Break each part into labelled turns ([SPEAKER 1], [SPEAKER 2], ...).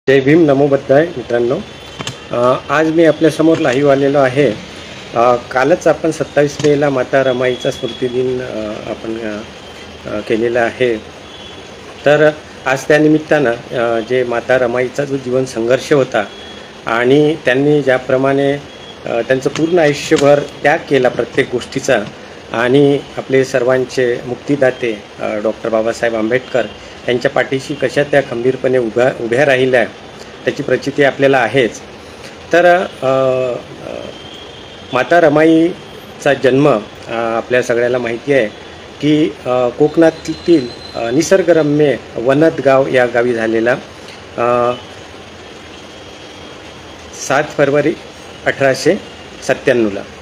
[SPEAKER 1] जय भीम, नमो बुद्धाय मित्रांनो. आज मी आपल्यासमोर लाईव्ह आलेलो आहे. कालच आपण 27 मेला माता रमाईचा स्मृतिदिन आपण केलेला आहे. तर आज त्या निमित्तानं जे माता रमाईचा जो जीवन संघर्ष होता आणि त्यांनी ज्याप्रमाणे त्यांचं पूर्ण आयुष्यभर त्याग केला प्रत्येक गोष्टीचा आणि आपले सर्वांचे मुक्तिदाते डॉक्टर बाबासाहेब आंबेडकर यांच्या पाठीशी कशा त्या खंबीरपणे उभ्या राहिल्या त्याची प्रचिती आपल्याला आहेच. तर माता रमाईचा जन्म आपल्या सगळ्याला माहिती आहे की कोकणातील निसर्गरम्य वनदगाव या गावी झालेला 7 फरवरी 1897ला.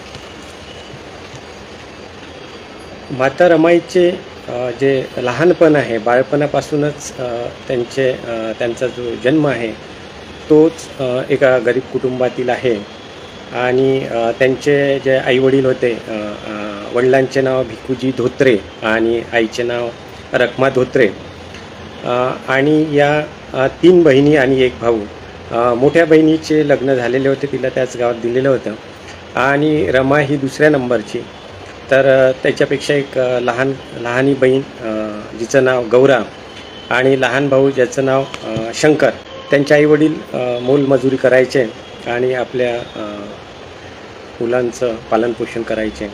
[SPEAKER 1] माता रमाईचे जे लहानपण आहे, बाळपणापासूनच त्यांचा जो जन्म आहे तोच एका गरीब कुटुंबातील आहे. आणि त्यांचे जे आईवडील होते, वडिलांचे नाव भिकूजी धोत्रे आणि आईचे नाव रखमा धोत्रे. आणि या 3 बहिणी आणि 1 भाऊ. मोठ्या बहिणीचे लग्न झालेले होते, तिला त्याच गावात दिलेलं होतं. आणि रमा ही दुसऱ्या नंबरची. तर त्याच्यापेक्षा एक लहानी बहीण जिचं नाव गौरा आणि लहान भाऊ ज्याचं नाव शंकर. त्यांचे आईवडील मोलमजुरी करायचे आणि आपल्या मुलांचं पालनपोषण करायचे.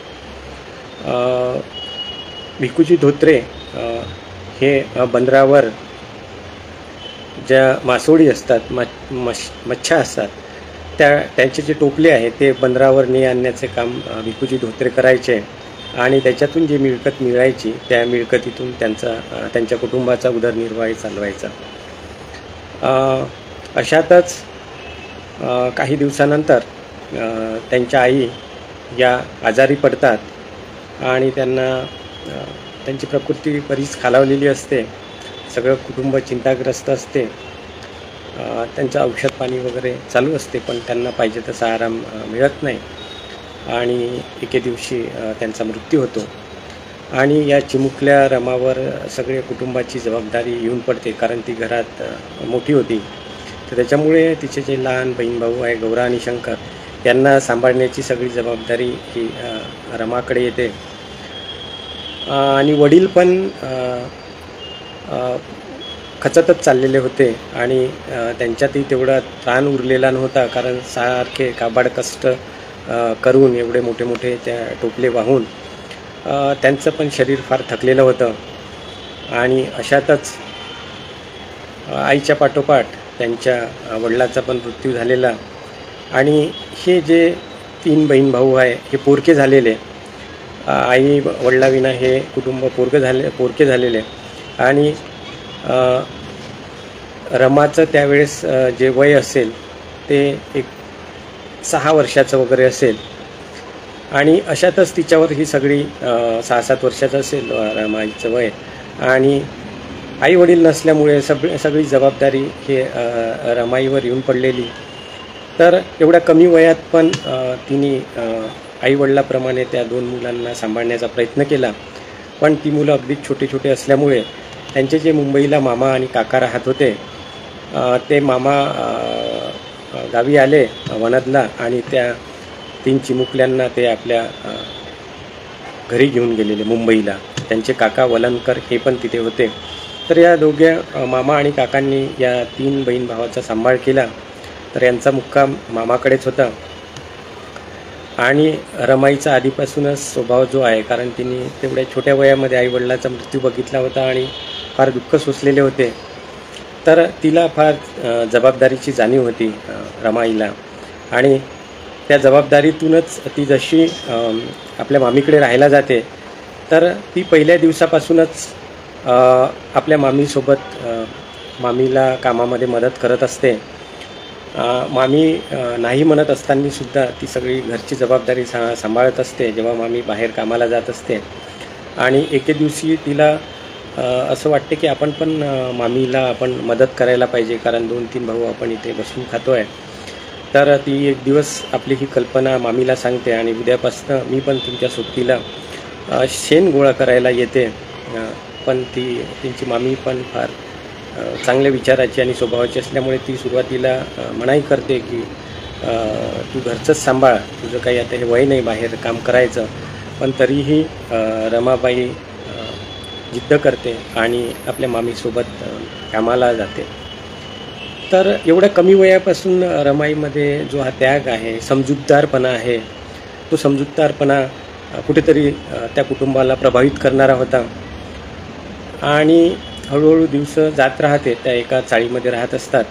[SPEAKER 1] भिकूजी धोत्रे हे बंदरावर ज्या मासोळी असतात, मच्छा असतात, त्यांचे जे टोपले आहे ते बंदरावर ने आणण्याचे काम भिकूजी धोत्रे करायचे. आणि त्याच्यातून जी मिळकत मिळायची त्या मिळकतीतून त्यांच्या कुटुंबाचा उदरनिर्वाह चालवायचा. अशातच काही दिवसानंतर त्यांच्या आई या आजारी पडतात आणि त्यांची प्रकृती बरीच खालावलेली असते. सगळं कुटुंब चिंताग्रस्त असते. त्यांचं औषध पाणी वगैरे चालू असते, पण त्यांना पाहिजे तसा आराम मिळत नाही. आणि एके दिवशी त्यांचा मृत्यू होतो. आणि या चिमुकल्या रमावर सगळे कुटुंबाची जबाबदारी येऊन पडते, कारण ती घरात मोठी होती. तर त्याच्यामुळे तिचे जे लहान बहीण भाऊ आहे गौरा आणि शंकर यांना सांभाळण्याची सगळी जबाबदारी ही रमाकडे येते. आणि वडील पण खचतच चाललेले होते आणि त्यांच्यातही तेवढा त्राण उरलेला नव्हता, कारण सारखे काबाड कष्ट करून एवढे मोठे त्या टोपले वाहून त्यांचं पण शरीर फार थकलेलं होतं. आणि अशातच आईच्या पाठोपाठ त्यांच्या वडिलाचा पण मृत्यू झालेला. आणि हे जे 3 बहीण भाऊ आहे हे पोरके झालेले. आई वडिलाविना हे कुटुंब पोरके झालेले. आणि रमाचं त्यावेळेस जे वय असेल ते एक 6 वर्षाचं वगैरे असेल. आणि अशातच तिच्यावर ही सगळी 6-7 वर्षाचं असेल रमाईचं वय. आणि आई वडील नसल्यामुळे सगळी जबाबदारी हे रमाईवर येऊन पडलेली. तर एवढ्या कमी वयात पण तिने आईवडिलाप्रमाणे त्या 2 मुलांना सांभाळण्याचा प्रयत्न केला. पण ती मुलं अगदी छोटे असल्यामुळे त्यांचे जे मुंबईला मामा आणि काका राहत होते ते मामा गावी आले वनदला आणि त्या 3 चिमुकल्यांना ते आपल्या घरी घेऊन गेलेले मुंबईला. त्यांचे काका वलनकर हे पण तिथे होते. तर या दोघे मामा आणि काकांनी या 3 बहीण भावाचा सांभाळ केला. तर यांचा मुक्काम मामाकडेच होता. आणि रमाईचा आधीपासूनच स्वभाव जो आहे, कारण तिने तेवढ्या छोट्या वयामध्ये आईवडिलाचा मृत्यू बघितला होता आणि फार दुःख सोसलेले होते. तर तिला फार जबाबदारीची जाणीव होती रमाईला. आणि त्या जबाबदारीतूनच ती जशी आपल्या मामीकडे राहायला जाते तर ती पहिल्या दिवसापासूनच आपल्या मामीसोबत मामीला कामामध्ये मदत करत असते. मामी नाही म्हणत असतानासुद्धा ती सगळी घरची जबाबदारी सांभाळत असते जेव्हा मामी बाहेर कामाला जात असते. आणि एके दिवशी तिला असं वाटते की आपण पण मामीला आपण मदत करायला पाहिजे, कारण 2-3 भाऊ आपण इथे बसून खातो आहे. तर ती एक दिवस आपली ही कल्पना मामीला सांगते आणि उद्यापासून मी पण तुमच्या सोबतीला शेण गोळा करायला येते. पण त्यांची मामी पण फार चांगल्या विचाराची आणि स्वभावाची असल्यामुळे ती सुरुवातीला मनाई करते की तू घरचंच सांभाळ, तुझं काही आता हे वय नाही बाहेर काम करायचं. पण तरीही रमाबाई जिद्द करते आणि आपल्या मामीसोबत कामाला जाते. तर एवढ्या कमी वयापासून रमाईमध्ये जो हा त्याग आहे, समजूतदारपणा आहे, तो समजूतदारपणा कुठेतरी त्या कुटुंबाला प्रभावित करणारा होता. आणि हळूहळू दिवस जात राहते. त्या एका चाळीमध्ये राहत असतात.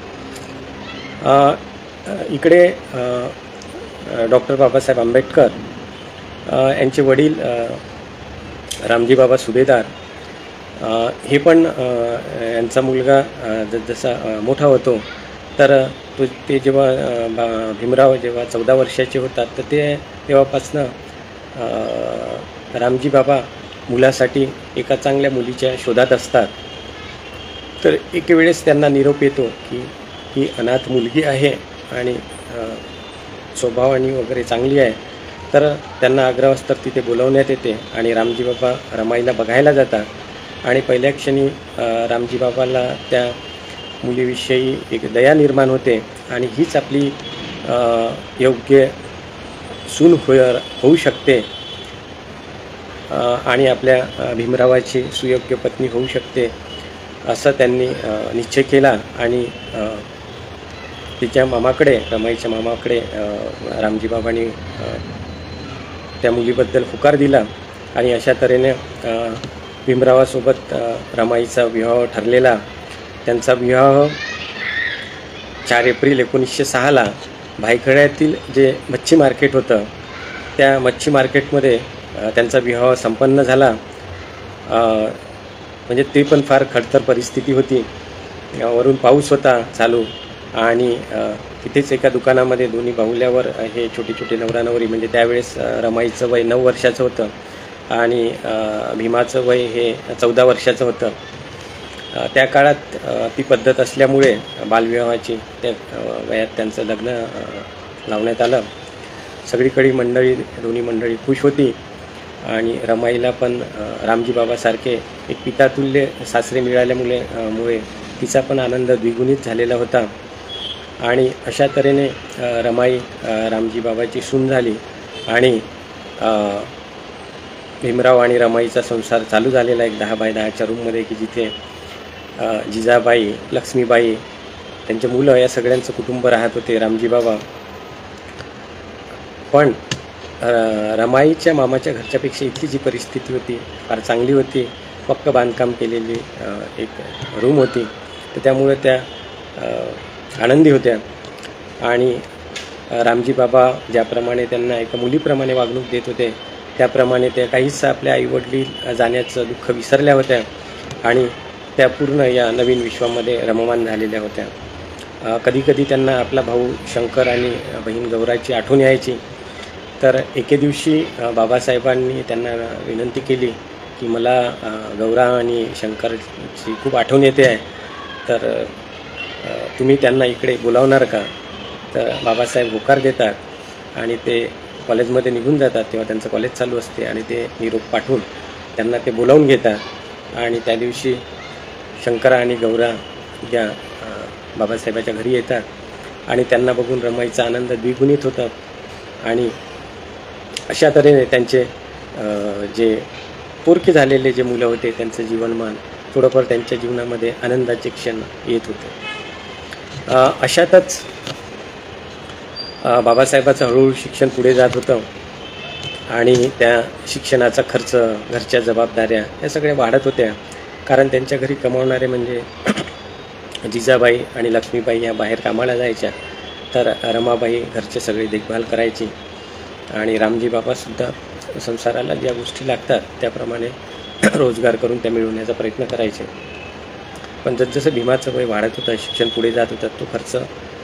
[SPEAKER 1] इकडे डॉक्टर बाबासाहेब आंबेडकर यांचे वडील रामजी बाबा सुभेदार हे पण यांचा मुलगा जसा मोठा होतो तर ते जेव्हा भीमराव जेव्हा 14 वर्षाचे होतात तर तेव्हापासनं रामजी बाबा मुलासाठी एका चांगल्या मुलीच्या शोधात असतात. तर एक वेळेस त्यांना निरोप येतो की ही अनाथ मुलगी आहे आणि स्वभावाने वगैरे चांगली आहे. तर त्यांना आग्रहास्तर तिथे बोलवण्यात येते आणि रामजी बाबा रमाईला बघायला जातात. आणि पहिल्या क्षणी रामजी बाबाला त्या मुलीविषयी एक दया निर्माण होते आणि हीच आपली योग्य सून होऊ शकते आणि आपल्या भीमरावाची सुयोग्य पत्नी होऊ शकते असं त्यांनी निश्चय केला. आणि तिच्या मामाकडे, रमाईच्या मामाकडे रामजी बाबांनी त्या मुलीबद्दल होकार दिला आणि अशा तऱ्हेने भीमरावासोबत रमाईचा विवाह ठरलेला. त्यांचा विवाह 4 एप्रिल 1906ला भायखळ्यातील जे मच्छी मार्केट होतं त्या मच्छी मार्केटमध्ये त्यांचा विवाह संपन्न झाला. म्हणजे ते पण फार खडतर परिस्थिती होती. वरून पाऊस होता चालू आणि तिथेच एका दुकानामध्ये दोन्ही बाहुल्यावर हे छोटे छोटे नवरा नवरी, म्हणजे त्यावेळेस रमाईचं वय 9 वर्षाचं होतं आणि भीमाचं वय हे 14 वर्षाचं होतं. त्या काळात ती पद्धत असल्यामुळे बालविवाहाची त्या वयात त्यांचं लग्न लावण्यात आलं. सगळीकडे दोन्ही मंडळी खुश होती आणि रमाईला पण रामजी बाबासारखे एक पितातुल्य सासरे मिळाल्यामुळे तिचा पण आनंद द्विगुणित झालेला होता. आणि अशा तऱ्हेने रमाई रामजी बाबाची सून झाली आणि भीमराव आणि रमाईचा संसार चालू झालेला एक 10 बाय 10च्या रूममध्ये की जिथे जिजाबाई, लक्ष्मीबाई, त्यांचे मुलं या सगळ्यांचं कुटुंब राहत होते. रामजी बाबा पण रमाईच्या मामाच्या घरच्यापेक्षा इथली जी परिस्थिती होती फार चांगली होती. पक्क बांधकाम केलेली एक रूम होती. तर त्यामुळे त्या आनंदी होत्या आणि रामजी बाबा ज्याप्रमाणे त्यांना एका मुलीप्रमाणे वागणूक देत होते त्याप्रमाणे त्या काहीच आपल्या आईवडील जाण्याचं दुःख विसरल्या होत्या आणि त्या पूर्ण या नवीन विश्वामध्ये रममाण झालेल्या होत्या. कधीकधी त्यांना आपला भाऊ शंकर आणि बहीण गौराची आठवण यायची. तर एके दिवशी बाबासाहेबांनी त्यांना विनंती केली की मला गौरा आणि शंकरची खूप आठवण येते आहे, तर तुम्ही त्यांना इकडे बोलावणार का? तर बाबासाहेब होकार देतात आणि ते कॉलेजमध्ये निघून जातात. तेव्हा त्यांचं कॉलेज चालू असते आणि ते निरोप पाठवून त्यांना ते बोलावून घेतात. आणि त्या दिवशी शंकरा आणि गौरा या बाबासाहेबाच्या घरी येतात आणि त्यांना बघून रमाईचा आनंद द्विगुणित होतात. आणि अशा तऱ्हेने त्यांचे जे पोरके झालेले जे मुलं होते त्यांचं जीवनमान थोडंफार त्यांच्या जीवनामध्ये आनंदाचे क्षण येत होते. अशातच बाबासाहेबाचं हळूहळू शिक्षण पुढे जात होतं आणि त्या शिक्षणाचा खर्च, घरच्या जबाबदाऱ्या या सगळ्या वाढत होत्या. कारण त्यांच्या घरी कमावणारे म्हणजे जिजाबाई आणि लक्ष्मीबाई या बाहेर कामाला जायच्या, तर रमाबाई घरचे सगळे देखभाल करायची आणि रामजी बाबासुद्धा संसाराला ज्या गोष्टी लागतात त्याप्रमाणे रोजगार करून त्या मिळवण्याचा प्रयत्न करायचे. पण जसजसं भीमाचं वय वाढत होतं, शिक्षण पुढे जात होतं, तो खर्च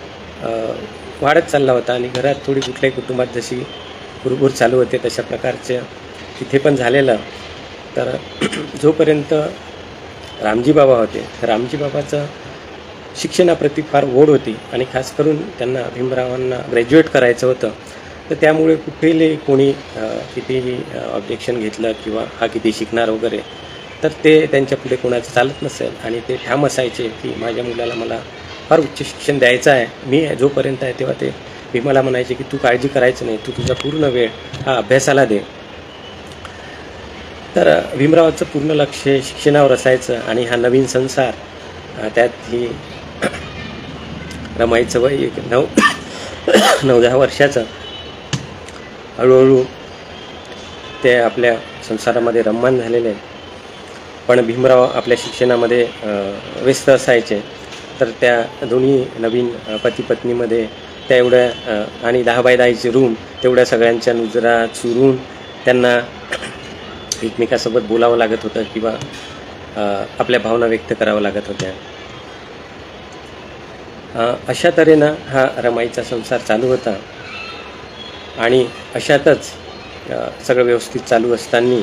[SPEAKER 1] वाढत चालला होता आणि घरात थोडी कुठल्याही कुटुंबात जशी कुरबुर चालू होते तशा प्रकारचं तिथे पण झालेलं. तर जोपर्यंत रामजी बाबा होते, रामजी बाबाचं शिक्षणाप्रती फार ओढ होती आणि खास करून त्यांना भीमरावांना ग्रॅज्युएट करायचं होतं. तर त्यामुळे कुठेही कोणी कितीही ऑब्जेक्शन घेतलं किंवा हा किती शिकणार वगैरे तर ते त्यांच्या पुढे कोणाचं चालत नसेल आणि ते ठाम असायचे की माझ्या मुलाला मला फार उच्च शिक्षण द्यायचं आहे, मी जोपर्यंत आहे तेव्हा ते भीमाला म्हणायचे की तू काळजी करायचं नाही, तू तुझा पूर्ण वेळ हा अभ्यासाला दे. तर भीमरावाचं पूर्ण लक्ष शिक्षणावर असायचं आणि हा नवीन संसार, त्यात ही रमाईचं वय 9-10 वर्षाचं. हळूहळू ते आपल्या संसारामध्ये रममाण झालेले, पण भीमराव आपल्या शिक्षणामध्ये व्यस्त असायचे. तर त्या दोन्ही नवीन पती पत्नीमध्ये त्या एवढ्या आणि 10x10चे रूम तेवढ्या सगळ्यांच्या नुजरा चुरून त्यांना एकमेकासोबत बोलावं लागत होतं किंवा आपल्या भावना व्यक्त कराव्या लागत होत्या. अशा तऱ्हेनं हा रमाईचा संसार चालू होता आणि अशातच सगळं व्यवस्थित चालू असताना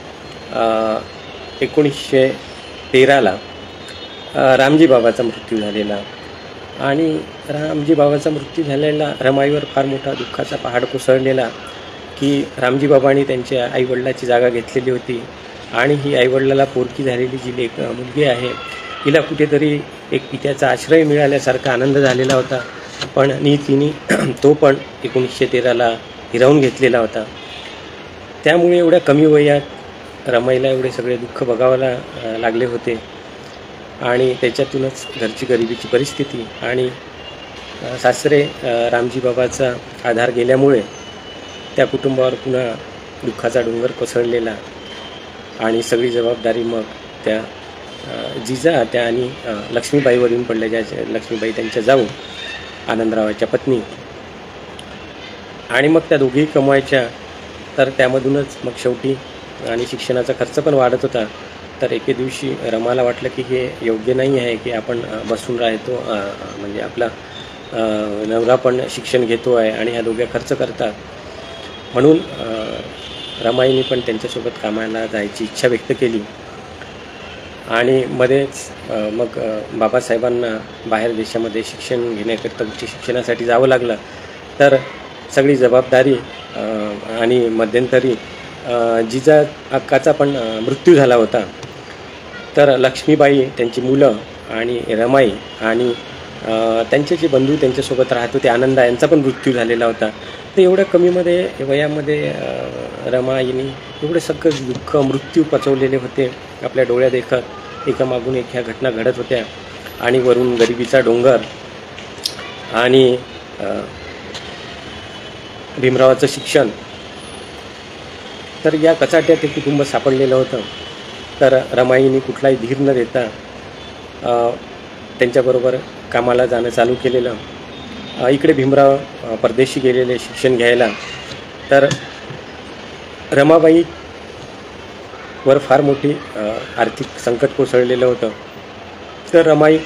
[SPEAKER 1] 1913ला रामजी बाबाचा मृत्यू झालेला. आणि रामजी बाबाचा मृत्यू झालेला रमाईवर फार मोठा दुःखाचा पहाड कोसळलेला की रामजी बाबांनी त्यांच्या आईवडिलाची जागा घेतलेली होती आणि ही आईवडिलाला पोरकी झालेली जी मुलगी आहे हिला कुठेतरी एक पित्याचा आश्रय मिळाल्यासारखा आनंद झालेला होता. पण नीतीने तो पण 1913ला हिरावून घेतलेला होता. त्यामुळे एवढ्या कमी वयात रमाईला एवढे सगळे दुःख बघावं लागले होते आणि त्याच्यातूनच घरची गरिबीची परिस्थिती आणि सासरे रामजी बाबाचा आधार गेल्यामुळे त्या कुटुंबावर पुन्हा दुःखाचा डोंगर कोसळलेला आणि सगळी जबाबदारी मग त्या जिजा त्या आणि लक्ष्मीबाईवर येऊन पडल्या, ज्या लक्ष्मीबाई त्यांच्या जाऊ आनंदरावाच्या पत्नी. आणि मग त्या दोघीही कमवायच्या, तर त्यामधूनच मग शेवटी आणि शिक्षणाचा खर्च पण वाढत होता. तर एके दिवशी रमाला वाटलं की हे योग्य नाही आहे की आपण बसून राहतो, म्हणजे आपला नवरा पण शिक्षण घेतो आहे आणि ह्या दोघ्या खर्च करतात. म्हणून रमाईने पण त्यांच्यासोबत कामाला जायची इच्छा व्यक्त केली. आणि मध्येच मग बाबासाहेबांना बाहेर देशामध्ये शिक्षण घेण्याकरिता उच्च शिक्षणासाठी जावं लागलं. तर सगळी जबाबदारी आणि मध्यंतरी जिजा अक्काचा पण मृत्यू झाला होता. तर लक्ष्मीबाई, त्यांची मुलं आणि रमाई आणि त्यांचे जे बंधू त्यांच्यासोबत राहत होते आनंदा, यांचा पण मृत्यू झालेला होता. तर एवढ्या कमीमध्ये वयामध्ये रमाईने एवढे सगळं दुःख मृत्यू पचवलेले होते आपल्या डोळ्या देखत. एकामागून एक ह्या घटना घडत होत्या आणि वरून गरिबीचा डोंगर आणि भीमरावाचं शिक्षण. तर या कचाट्यात ते कुटुंब सापडलेलं होतं. तर रमाईने कुठलाही धीर न देता त्यांच्याबरोबर कामाला जाणं चालू केलेलं. इकडे भीमराव परदेशी गेलेले शिक्षण घ्यायला. तर रमाबाई वर फार मोठी आर्थिक संकट कोसळलेलं होतं. तर रमाई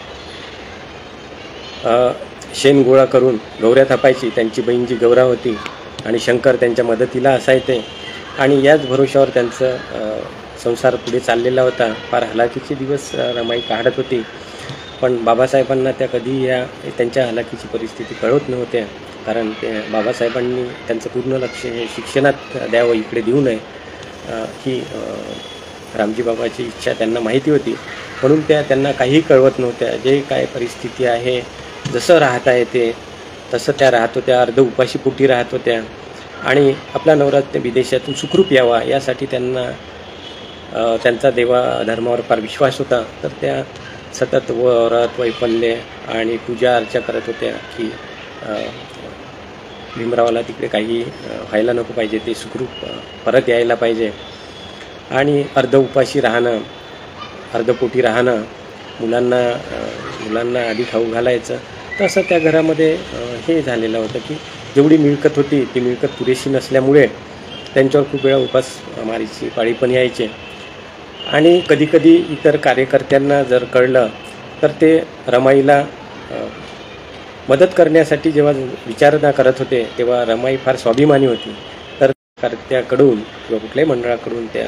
[SPEAKER 1] शेण गोळा करून गौऱ्या थापायची. त्यांची बहीण जी गौरा होती आणि शंकर त्यांच्या मदतीला असायचे आणि याच भरोशावर त्यांचं संसार पुढे चाललेला होता. फार हलाखीचे दिवस रमाई काढत होती, पण बाबासाहेबांना त्या कधी या त्यांच्या हलाखीची परिस्थिती कळत नव्हत्या. कारण ते बाबासाहेबांनी त्यांचं पूर्ण लक्ष हे शिक्षणात द्यावं, इकडे देऊ नये ही रामजी बाबाची इच्छा त्यांना माहिती होती. म्हणून त्यांना काहीही कळवत नव्हत्या. जे काय परिस्थिती आहे, जसं राहता येते तसं त्या राहत होत्या. अर्ध उपाशी पोटी राहत होत्या आणि आपला नवरा विदेशातून सुखरूप यावा यासाठी त्यांचा देवा धर्मावर फार विश्वास होता. तर त्या सतत व्रत वैफल्य आणि पूजा अर्चा करत होत्या की भीमरावाला तिकडे काही व्हायला नको पाहिजे, ते सुखरूप परत यायला पाहिजे. आणि अर्ध उपाशी राहणं, अर्धपोटी राहणं, मुलांना आधी खाऊ घालायचं. तसं त्या घरामध्ये हे झालेलं होतं की जेवढी मिळकत होती ती मिळकत पुरेशी नसल्यामुळे त्यांच्यावर खूप वेळा उपासमारीची पाळी पण यायचे. आणि कधीकधी इतर कार्यकर्त्यांना जर कळलं तर ते रमाईला मदत करण्यासाठी जेव्हा विचारणा करत होते तेव्हा रमाई फार स्वाभिमानी होती. तर कार्यकर्त्याकडून किंवा कुठल्याही मंडळाकडून त्या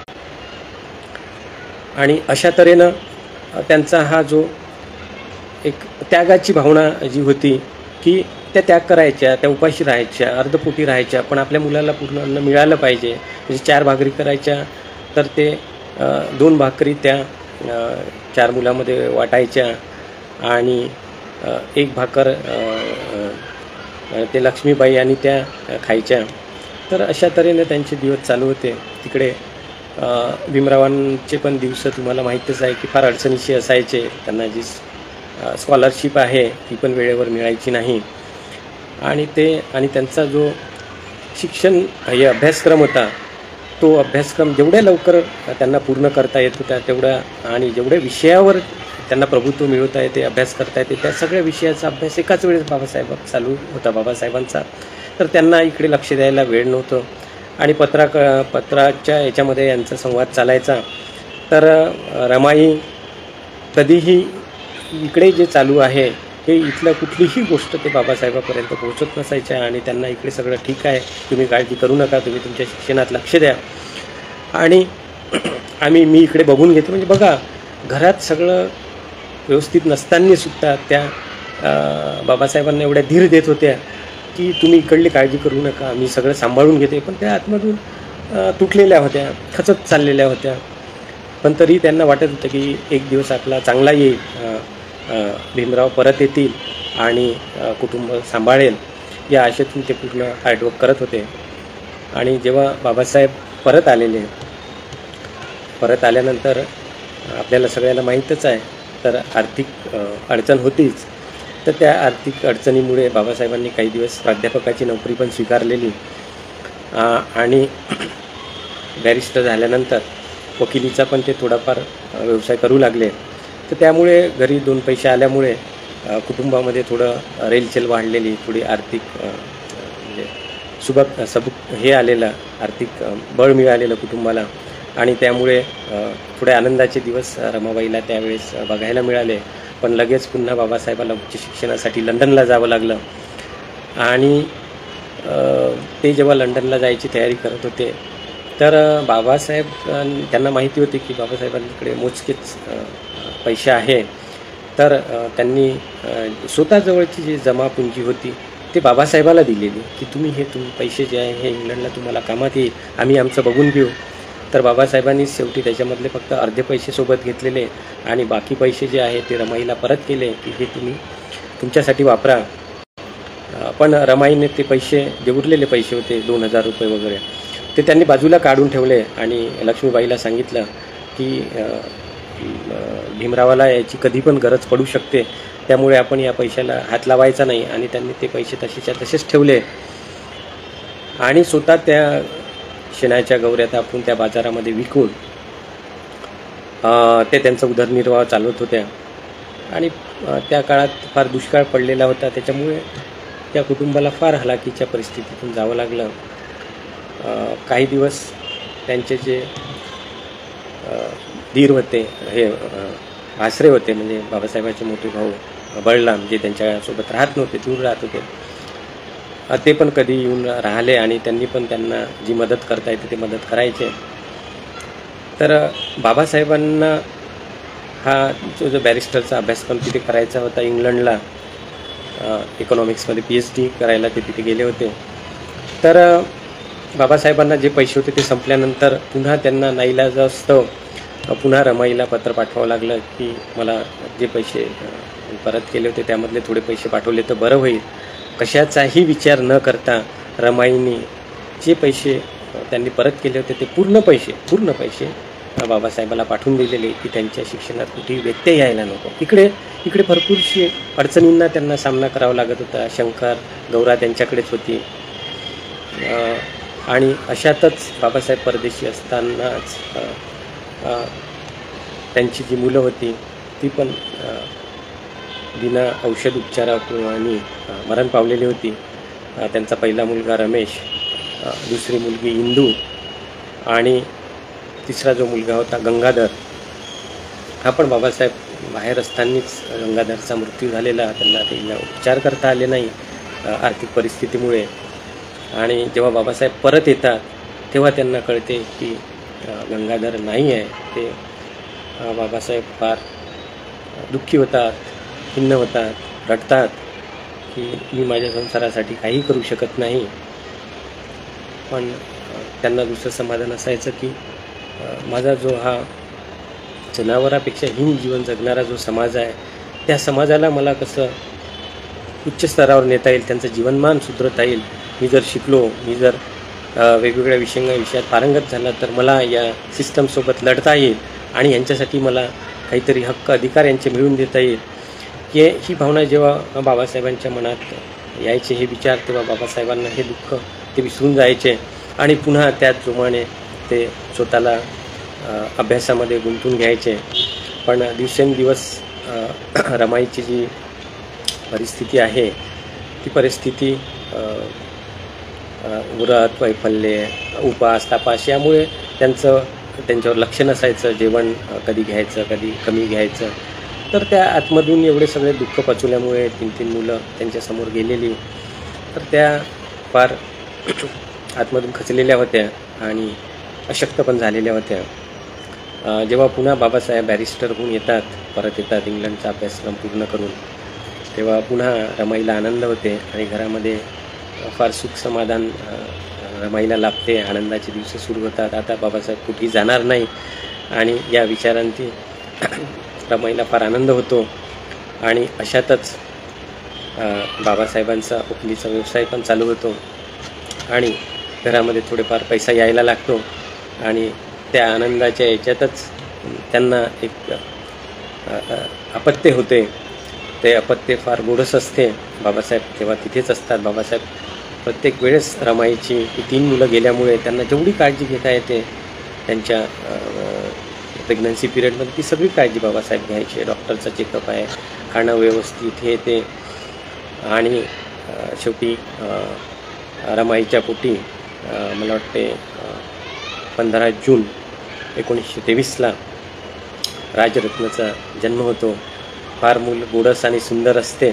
[SPEAKER 1] आणि अशा तऱ्हेनं त्यांचा हा जो एक त्यागाची भावना जी होती की त्या त्याग करायच्या, त्या उपाशी राहायच्या, अर्धपोटी राहायच्या, पण आपल्या मुलाला पूर्ण अन्न मिळालं पाहिजे. म्हणजे 4 भाकरी करायच्या तर ते 2 भाकरी त्या 4 मुलामध्ये वाटायच्या आणि 1 भाकर ते लक्ष्मीबाई आणि त्या खायच्या. तर अशा तऱ्हेने त्यांचे दिवस चालू होते. तिकडे भीमरावांचे पण दिवस तुम्हाला माहीतच आहे की फार अडचणीचे असायचे. त्यांना जी स्कॉलरशिप आहे ती पण वेळेवर मिळायची नाही आणि त्यांचा जो शिक्षण हे अभ्यासक्रम होता, तो अभ्यासक्रम जेवढ्या लवकर त्यांना पूर्ण करता येत होता तेवढा, आणि जेवढ्या विषयावर त्यांना प्रभुत्व मिळवता येते, अभ्यास करता येते, त्या सगळ्या विषयाचा अभ्यास एकाच वेळेस चालू होता बाबासाहेबांचा. तर त्यांना इकडे लक्ष द्यायला वेळ नव्हतं आणि पत्राच्या याच्यामध्ये यांचा संवाद चालायचा. तर रमाई कधीही इकडे जे चालू आहे हे इथलं कुठलीही गोष्ट ते बाबासाहेबापर्यंत पोहोचत नसायच्या आणि त्यांना इकडे सगळं ठीक आहे, तुम्ही काळजी करू नका, तुम्ही तुमच्या शिक्षणात लक्ष द्या आणि मी इकडे बघून घेते. म्हणजे बघा, घरात सगळं व्यवस्थित नसतानासुद्धा त्या बाबासाहेबांना एवढ्या धीर देत होत्या की तुम्ही इकडली काळजी करू नका, मी सगळं सांभाळून घेते. पण त्या आतमधून तुटलेल्या होत्या, खचत चाललेल्या होत्या. पण तरी त्यांना वाटत होतं की एक दिवस आपला चांगला येईल, भीमराव परत येतील आणि कुटुंब सांभाळेल, या आशेतून ते पूर्ण हार्डवर्क करत होते. आणि जेव्हा बाबासाहेब परत आल्यानंतर आपल्याला सगळ्याला माहीतच आहे, तर आर्थिक अडचण होतीच. तर त्या आर्थिक अडचणीमुळे बाबासाहेबांनी काही दिवस प्राध्यापकाची नोकरी पण स्वीकारलेली आणि बॅरिस्टर झाल्यानंतर वकिलीचा पण ते थोडाफार व्यवसाय करू लागले. तर त्यामुळे घरी 2 पैसे आल्यामुळे कुटुंबामध्ये थोडं रेलचेल वाढलेली, थोडी आर्थिक म्हणजे हे आलेलं आर्थिक बळ मिळालेलं कुटुंबाला आणि त्यामुळे थोडे आनंदाचे दिवस रमाबाईला त्यावेळेस बघायला मिळाले. पण लगेच पुन्हा बाबासाहेबांना उच्च शिक्षणासाठी लंडनला जावं लागलं आणि ते जेव्हा लंडनला जायची तयारी करत होते तर बाबासाहेब त्यांना माहिती होती की बाबासाहेबांकडे मोजकेच पैसे आहे. तर त्यांनी स्वतःजवळची जी जमापुंजी होती ते बाबासाहेबाला दिलेली की तुम्ही पैसे जे आहे हे इंग्लंडला तुम्हाला कामात येईल, आम्ही आमचं बघून घेऊ. तर बाबासाहेबांनी शेवटी त्याच्यामधले फक्त अर्धे पैसे सोबत घेतलेले आणि बाकी पैसे जे आहे ते रमाईला परत केले की हे तुम्ही तुमच्यासाठी वापरा. पण रमाईने ते पैसे, जे उरलेले पैसे होते 2000 रुपये वगैरे, ते त्यांनी बाजूला काढून ठेवले आणि लक्ष्मीबाईला सांगितलं की भीमरावाला याची कधी पण गरज पडू शकते, त्यामुळे आपण या पैशाला हात लावायचा नाही. आणि त्यांनी ते पैसे तसेच ठेवले आणि स्वतः त्या शेणाच्या गौऱ्या तापून त्या बाजारामध्ये विकून ते त्यांचा उदरनिर्वाह चालवत होत्या. आणि त्या काळात फार दुष्काळ पडलेला होता, त्याच्यामुळे त्या कुटुंबाला फार हलाखीच्या परिस्थितीतून जावं लागलं. काही दिवस त्यांचे जे धीर होते, हे आसरे होते, म्हणजे बाबासाहेबांचे मोठे भाऊ बळराम, जे त्यांच्यासोबत राहत नव्हते, दूर राहत होते, ते पण कधी येऊन राहिले आणि त्यांनी पण त्यांना जी मदत करता येते ते मदत करायचे. तर बाबासाहेबांना हा जो बॅरिस्टरचा अभ्यासक्रम तिथे करायचा होता इंग्लंडला, इकॉनॉमिक्समध्ये PhD करायला ते तिथे गेले होते. तर बाबासाहेबांना जे पैसे होते ते संपल्यानंतर पुन्हा त्यांना नाईलाजास्तव पुन्हा रमाईला पत्र पाठवावं लागलं की मला जे पैसे परत केले होते त्यामधले थोडे पैसे पाठवले तर बरं होईल. कशाचाही विचार न करता रमाईने जे पैसे त्यांनी परत केले होते ते पूर्ण पैसे बाबासाहेबाला पाठवून दिलेले की त्यांच्या शिक्षणात कुठेही व्यत्यय यायला नको. इकडे भरपूरशी अडचणींना त्यांना सामना करावा लागत होता. शंकर, गौरा त्यांच्याकडेच होती आणि अशातच बाबासाहेब परदेशी असतानाच त्यांची जी मुलं होती ती पण बिना औषध उपचाराने मरण पावलेली होती. त्यांचा पहिला मुलगा रमेश, दुसरी मुलगी इंदू आणि तिसरा जो मुलगा होता गंगाधर, हा पण बाबासाहेब बाहेर असतानाच गंगाधरचा मृत्यू झालेला. त्यांना त्याला उपचार करता आले नाही आर्थिक परिस्थितीमुळे. आणि जेव्हा बाबासाहेब परत येतात तेव्हा त्यांना कळते की गंगाधर नाही आहे. ते बाबासाहेब फार दुःखी होतात, खिन्न होतात, रडतात की मी माझ्या संसारासाठी काही करू शकत नाही. पण त्यांना दुसरं समाधान असायचं की माझा जो हा जनावरापेक्षा हीन जीवन जगणारा जो समाज आहे, त्या समाजाला मला कसं उच्च स्तरावर नेता येईल, त्यांचं जीवनमान सुधारता येईल. मी जर शिकलो, मी जर वेगवेगळ्या विषयात पारंगत झाला, तर मला या सिस्टमसोबत लढता येईल आणि यांच्यासाठी मला काहीतरी हक्क अधिकार यांचे मिळवून देता येईल. ही भावना जेव्हा बाबासाहेबांच्या मनात यायचे हे विचार, तेव्हा बाबासाहेबांना हे दुःख ते विसरून जायचे आणि पुन्हा त्याच जोमाने ते स्वतःला अभ्यासामध्ये गुंतून घ्यायचे. पण दिवसेंदिवस रमाईची जी परिस्थिती आहे, ती परिस्थिती व्रत, वैफल्य, उपास, तापास यामुळे त्यांच्यावर लक्ष नसायचं. जेवण कधी घ्यायचं, कधी कमी घ्यायचं. तर त्या आतमधून एवढे सगळे दुःख पचवल्यामुळे 3 मुलं त्यांच्यासमोर गेलेली, तर त्या फार आतमधून खचलेल्या होत्या आणि अशक्त पण झालेल्या होत्या. जेव्हा पुन्हा बाबासाहेब बॅरिस्टर होऊन परत येतात इंग्लंडचा अभ्यासक्रम पूर्ण करून, तेव्हा पुन्हा रमाईला आनंद होते आणि घरामध्ये फार सुख समाधान रमाईला लाभते. आनंदाचे दिवस सुरू होतात. आता बाबासाहेब कुठेही जाणार नाही आणि या विचारांती रमाईला फार आनंद होतो. आणि अशातच बाबासाहेबांचा वकिलीचा व्यवसाय पण चालू होतो आणि घरामध्ये थोडेफार पैसा यायला लागतो आणि त्या आनंदाच्या याच्यातच त्यांना एक अपत्य होते. ते अपत्य फार गोडस असते. बाबासाहेब तेव्हा तिथेच असतात. बाबासाहेब प्रत्येक वेळेस रमाईची 3 मुलं गेल्यामुळे त्यांना जेवढी काळजी घेता येते त्यांच्या प्रेग्नन्सी पिरियडमध्ये, ती सगळी काळजी बाबासाहेब घ्यायचे. डॉक्टरचा चेकअप आहे, खाणं व्यवस्थित, हे ते. आणि शेवटी रमाईच्या पोटी मला वाटते 15 जून 1923ला राजरत्नाचा जन्म होतो. फार मूल गोडस आणि सुंदर असते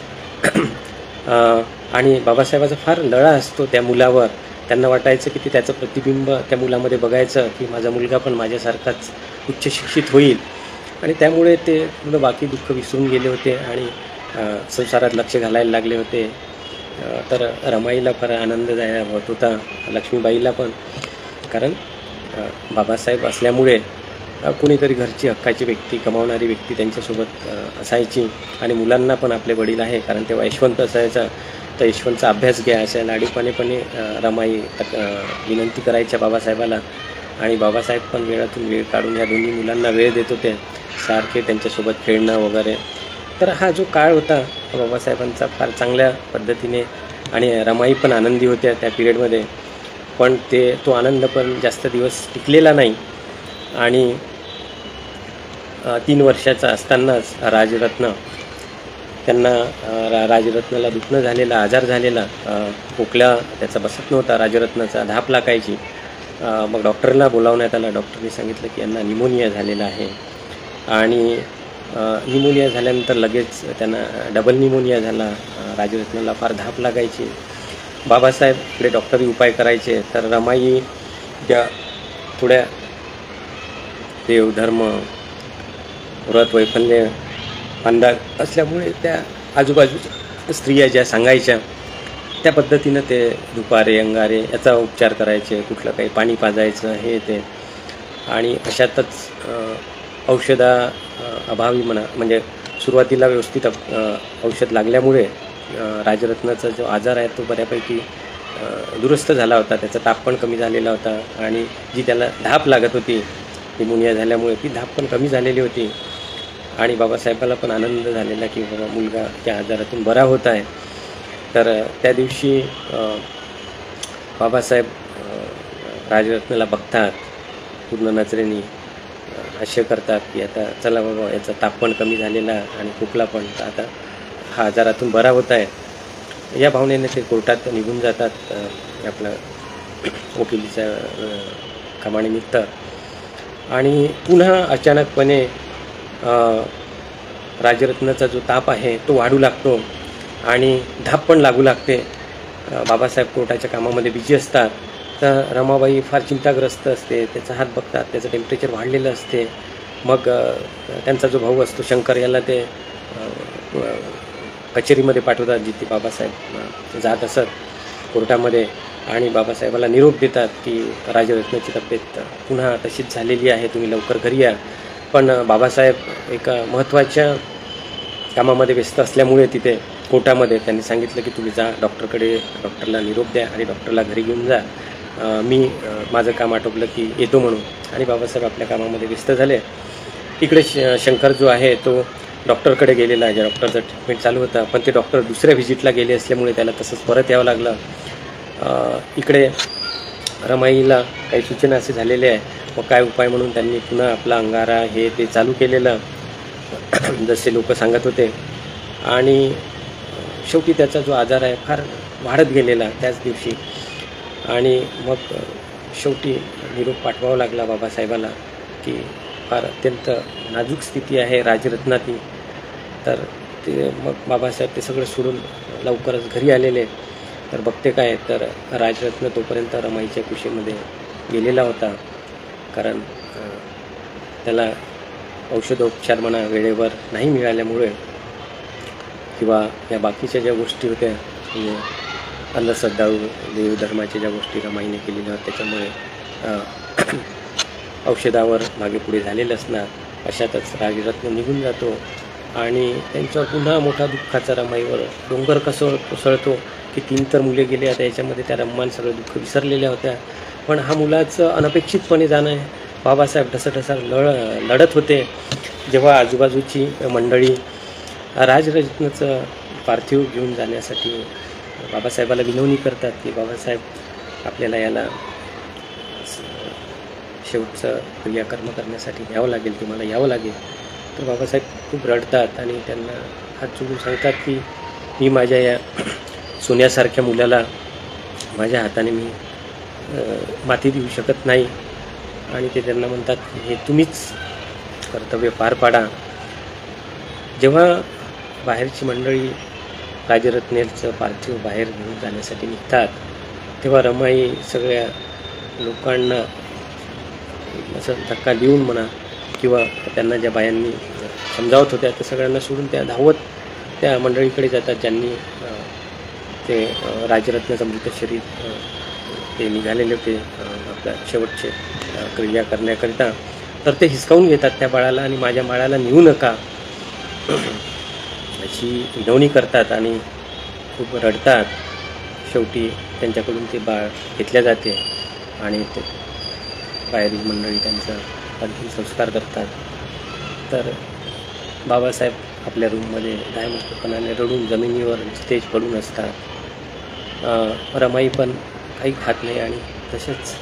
[SPEAKER 1] आणि बाबासाहेबाचा फार लळा असतो त्या मुलावर. त्यांना वाटायचं की त्याचं प्रतिबिंब त्या मुलामध्ये बघायचं, की माझा मुलगा पण माझ्यासारखाच उच्च शिक्षित होईल. आणि त्यामुळे ते मुलं बाकी दुःख विसरून गेले होते आणि संसारात लक्ष घालायला लागले होते. तर रमाईला फार आनंद होत होता, लक्ष्मीबाईला पण. कारण बाबासाहेब असल्यामुळे कुणीतरी घरची हक्काची व्यक्ती, कमावणारी व्यक्ती त्यांच्यासोबत असायची. आणि मुलांना पण आपले वडील आहे, कारण तेव्हा यशवंत असायचा, तर यशवंतचा अभ्यास घ्या अशा लाडीपानेपणे रमाई विनंती करायच्या बाबासाहेबाला. आणि बाबासाहेब पण वेळातून वेळ काढून या दोन्ही मुलांना वेळ देत होते, सारखे त्यांच्यासोबत खेळणं वगैरे. तर हा जो काळ होता बाबासाहेबांचा फार चांगल्या पद्धतीने, आणि रमाई पण आनंदी होत्या त्या पिरियडमध्ये. पण तो आनंद पण जास्त दिवस टिकलेला नाही. आणि 3 वर्षाचा असतानाच राजरत्न त्यांना राजरत्नाला दुखणं झालेला, आजार झालेला, खोकला त्याचा बसत नव्हता, राजरत्नाचा धाप लागायची. मग डॉक्टरला बोलावण्यात आलं. डॉक्टरने सांगितलं की यांना निमोनिया झालेला आहे. आणि निमोनिया झाल्यानंतर लगेच त्यांना डबल निमोनिया झाला. राजरत्नाला फार धाप लागायची. बाबासाहेब इकडे डॉक्टरी उपाय करायचे, तर रमाई ज्या थोड्या देवधर्म, व्रत, वैफल्य अंदाज असल्यामुळे त्या आजूबाजूच्या स्त्रिया ज्या सांगायच्या त्या पद्धतीनं ते दुपारे, अंगारे याचा उपचार करायचे, कुठलं काही पाणी पाजायचं, हे ते. आणि अशातच अभावी म्हणजे सुरुवातीला व्यवस्थित औषध लागल्यामुळे राजरत्नाचा जो आजार आहे तो बऱ्यापैकी दुरुस्त झाला होता. त्याचा ताप पण कमी झालेला होता आणि जी त्याला धाप लागत होती निमोनिया झाल्यामुळे, ती धाप पण कमी झालेली होती. आणि बाबासाहेबाला पण आनंद झालेला की बाबा मुलगा त्या आजारातून बरा होत आहे. तर त्या दिवशी बाबासाहेब राजरत्नाला बघतात, पूर्ण नजरेने हास्य करतात की आता चला बाबा, याचा ताप पण कमी झालेला आणि खोकला पण, आता हा आजारातून बरा होत आहे. या भावनेने ते कोर्टात निघून जातात आपलं वकिलीच्या कामानिमित्त. आणि पुन्हा अचानकपणे राजरत्नाचा जो ताप आहे तो वाढू लागतो आणि धाप पण लागू लागते. बाबासाहेब कोर्टाच्या कामामध्ये बिझी असतात. तर रमाबाई फार चिंताग्रस्त असते. त्याचा हात बघतात, त्याचं टेम्परेचर वाढलेलं असते. मग त्यांचा जो भाऊ असतो शंकर, याला ते कचेरीमध्ये पाठवतात, जिथे बाबासाहेब जात असत कोर्टामध्ये. आणि बाबासाहेबाला निरोप देतात की राजरत्नाची तब्येत पुन्हा तशीच झालेली आहे, तुम्ही लवकर घरी या. पण बाबासाहेब एका महत्त्वाच्या कामामध्ये व्यस्त असल्यामुळे तिथे कोर्टामध्ये त्यांनी सांगितलं की तुम्ही जा डॉक्टरकडे, डॉक्टरला निरोप द्या आणि डॉक्टरला घरी घेऊन जा, मी माझं काम आटोपलं की येतो म्हणून. आणि बाबासाहेब आपल्या कामामध्ये व्यस्त झाले. इकडे शंकर जो आहे तो डॉक्टरकडे गेलेला आहे, डॉक्टरचं ट्रीटमेंट चालू होता, पण ते डॉक्टर दुसऱ्या व्हिजिटला गेले असल्यामुळे त्याला तसंच परत यावं लागलं. इकडे रमाईला काही सूचना असे झालेले आहे, मग काय उपाय म्हणून त्यांनी पुन्हा आपला अंगारा हे ते चालू केलेलं जसे लोक सांगत होते. आणि शेवटी त्याचा जो आजार आहे फार वाढत गेलेला त्याच दिवशी. आणि मग शेवटी निरोप पाठवावा लागला बाबासाहेबाला की फार अत्यंत नाजूक स्थिती आहे राजरत्नाची. तर ते मग बाबासाहेब ते सगळं सोडून लवकरच घरी आलेले. तर बघते काय तर राजरत्न तोपर्यंत रमाईच्या कुशीमध्ये गेलेला होता, कारण त्याला औषधोपचार म्हणा वेळेवर नाही मिळाल्यामुळे किंवा या बाकीच्या ज्या गोष्टी होत्या म्हणजे अंधश्रद्धाळू देवधर्माच्या ज्या गोष्टी रमाईने केलेल्या होत्या त्याच्यामुळे औषधावर मागे पुढे झालेलं असणार. अशातच राजरत्न निघून जातो आणि त्यांच्यावर पुन्हा मोठा दुःखाचा रमाईवर डोंगर कोसळतो की 3 तर मुले गेले. आता याच्यामध्ये त्या रम्मान सगळं दुःख विसरलेल्या होत्या. पण हा मुलाचं अनपेक्षितपणे जाणं बाबासाहेब ढसढसा लढत होते. जेव्हा आजूबाजूची मंडळी राजरत्नाचं पार्थिव घेऊन जाण्यासाठी बाबासाहेबाला विनवणी करतात की बाबासाहेब आपल्याला याला शेवटचं क्रियाकर्म करण्यासाठी यावं लागेल, तुम्हाला यावं लागेल. तर बाबासाहेब खूप रडतात आणि त्यांना हात जोडून सांगतात की मी माझ्या या सोन्यासारख्या मुलाला माझ्या हाताने मी माती देऊ शकत नाही. आणि ते त्यांना म्हणतात हे तुम्हीच कर्तव्य पार पाडा. जेव्हा बाहेरची मंडळी राजरत्नेचं पार्थिव बाहेर घेऊन जाण्यासाठी निघतात तेव्हा रमाई सगळ्या लोकांना असं धक्का देऊन म्हणा किंवा त्यांना ज्या बायांनी समजावत होत्या त्या सगळ्यांना सोडून त्या धावत त्या मंडळीकडे जातात ज्यांनी ते राजरत्नाचं मृत शरीर ते निघालेले होते आपल्या शेवटचे क्रिया करण्याकरिता. तर ते हिसकावून घेतात त्या बाळाला आणि माझ्या बाळाला नेऊ नका अशी विनवणी करतात आणि खूप रडतात. शेवटी त्यांच्याकडून ते बाळ घेतल्या जाते आणि ते बाहेरील मंडळी त्यांचा अंतिम संस्कार करतात. तर बाबासाहेब आपल्या रूममध्ये दायमुक्तपणाने रडून जमिनीवर स्टेज पडून असतात. रमाई पण काही खात नाही आणि तसेच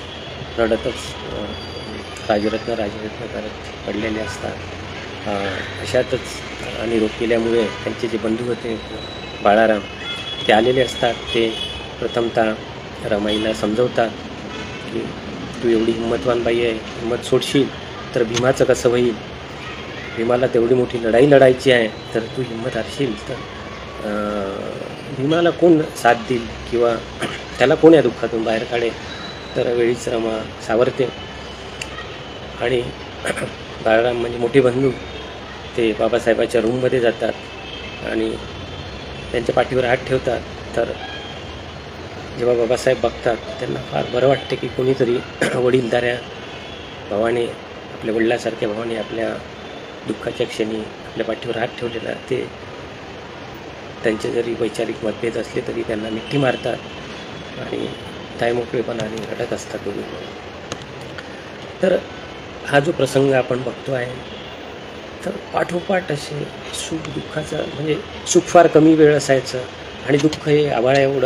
[SPEAKER 1] रडतच राजरत्न करत पडलेले असतात. अशातच निरोप केल्यामुळे त्यांचे जे बंधू होते बाळाराम ते आलेले असतात. ते प्रथमतः रमाईला समजवतात की तू एवढी हिंमतवान बाई आहे, हिंमत सोडशील तर भीमाचं कसं होईल, भीमाला तेवढी मोठी लढाई लढायची आहे तर तू हिंमत हारशील तर भीमाला कोण साथ देईल किंवा त्याला कोण या दुःखातून बाहेर काढेल. तर वेळीच रमा सावरते आणि बाळाराम म्हणजे मोठे बंधू ते बाबासाहेबाच्या रूममध्ये जातात आणि त्यांच्या पाठीवर हात ठेवतात. तर जेव्हा बाबासाहेब बघतात त्यांना फार बरं वाटते की कोणीतरी वडीलधाऱ्या भावाने आपल्या वडिलांसारख्या भावाने आपल्या दुःखाच्या क्षणी आपल्या पाठीवर हात ठेवलेला. ते त्यांचे जरी वैचारिक मतभेद असले तरी त्यांना मिठी मारतात आणि दायमोकळेपणाने रडत असतात दोघे. तर हा जो प्रसंग आपण बघतो आहे तर पाठोपाठ असे सुख दुःखाचं म्हणजे सुख फार कमी वेळ असायचं आणि दुःख हे आभाळा एवढं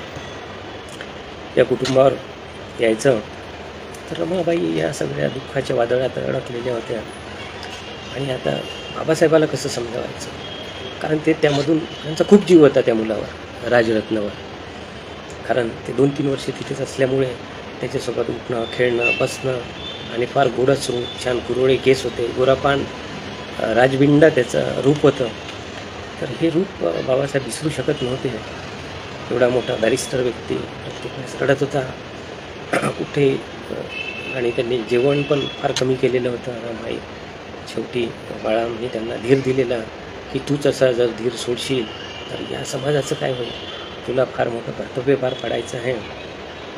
[SPEAKER 1] या कुटुंबावर यायचं. तर रमाबाई या सगळ्या दुःखाच्या वादळात अडकलेल्या होत्या आणि आता बाबासाहेबाला कसं समजावायचं, कारण ते त्यामधून त्यांचा खूप जीव होता त्या मुलावर राजरत्नावर. कारण ते 2-3 वर्ष तिथेच असल्यामुळे त्याच्यासोबत उठणं खेळणं बसणं आणि फार गोडच रूप, छान कुरवळे केस होते, गोरापान राजबिंडा त्याचं रूप होतं. तर हे रूप बाबासाहेब विसरू शकत नव्हते. एवढा मोठा बॅरिस्टर व्यक्ती प्रत्येक वेळेस रडत होता कुठे. आणि त्यांनी जेवण पण फार कमी केलेलं होतं रमाई. शेवटी बाळांनी त्यांना धीर दिलेला की तूच असा जर धीर सोडशील तर या समाजाचं काय होईल, तुला फार मोठं कर्तव्य पार पाडायचं आहे.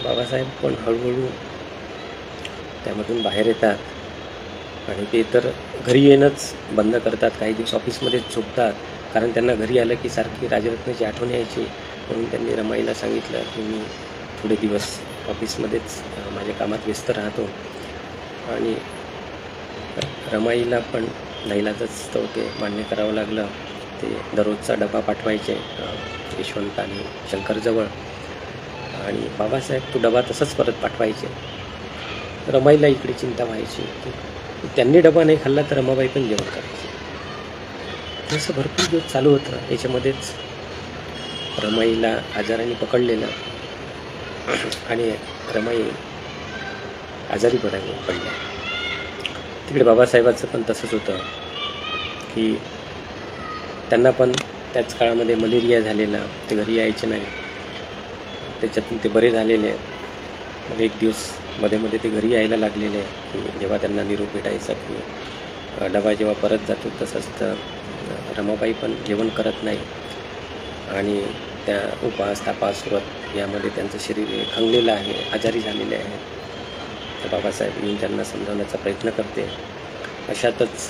[SPEAKER 1] बाबासाहेब पण हळूहळू त्यामधून बाहेर येतात आणि ते तर घरी येणंच बंद करतात. काही दिवस ऑफिसमध्येच झोपतात, कारण त्यांना घरी आलं की सारखी राजरत्नाची आठवण यायची. म्हणून त्यांनी रमाईला सांगितलं की मी थोडे दिवस ऑफिसमध्येच माझ्या कामात व्यस्त राहतो. आणि रमाईला पण नाईलाजास्तव ते मान्य करावं लागलं. ते दररोजचा डबा पाठवायचे यशवंत आणि शंकरजवळ, आणि बाबासाहेब तो डबा तसंच परत पाठवायचे. रमाईला इकडे चिंता व्हायची की त्यांनी डबा नाही खाल्ला तर रमाबाई पण जेवण करायची. असं भरपूर दिवस चालू होतं. याच्यामध्येच रमाईला आजाराने पकडलेलं आणि रमाई आजारी पडल्या. तिकडे बाबासाहेबाचं पण तसंच होतं की त्यांना पण त्याच काळामध्ये मलेरिया झालेला, ते घरी यायचे नाही. त्याच्यातून ते बरे झालेले. मग एक दिवस मध्ये ते घरी यायला लागलेले की जेव्हा त्यांना निरोप भेटायचा की डबा जेव्हा परत जातो तसंच तर रमाबाई पण जेवण करत नाही आणि त्या उपास तापास व्रत यामध्ये त्यांचं शरीर खंगलेलं आहे, आजारी झालेले आहे. तर बाबासाहेब येऊन त्यांना समजावण्याचा प्रयत्न करते. अशातच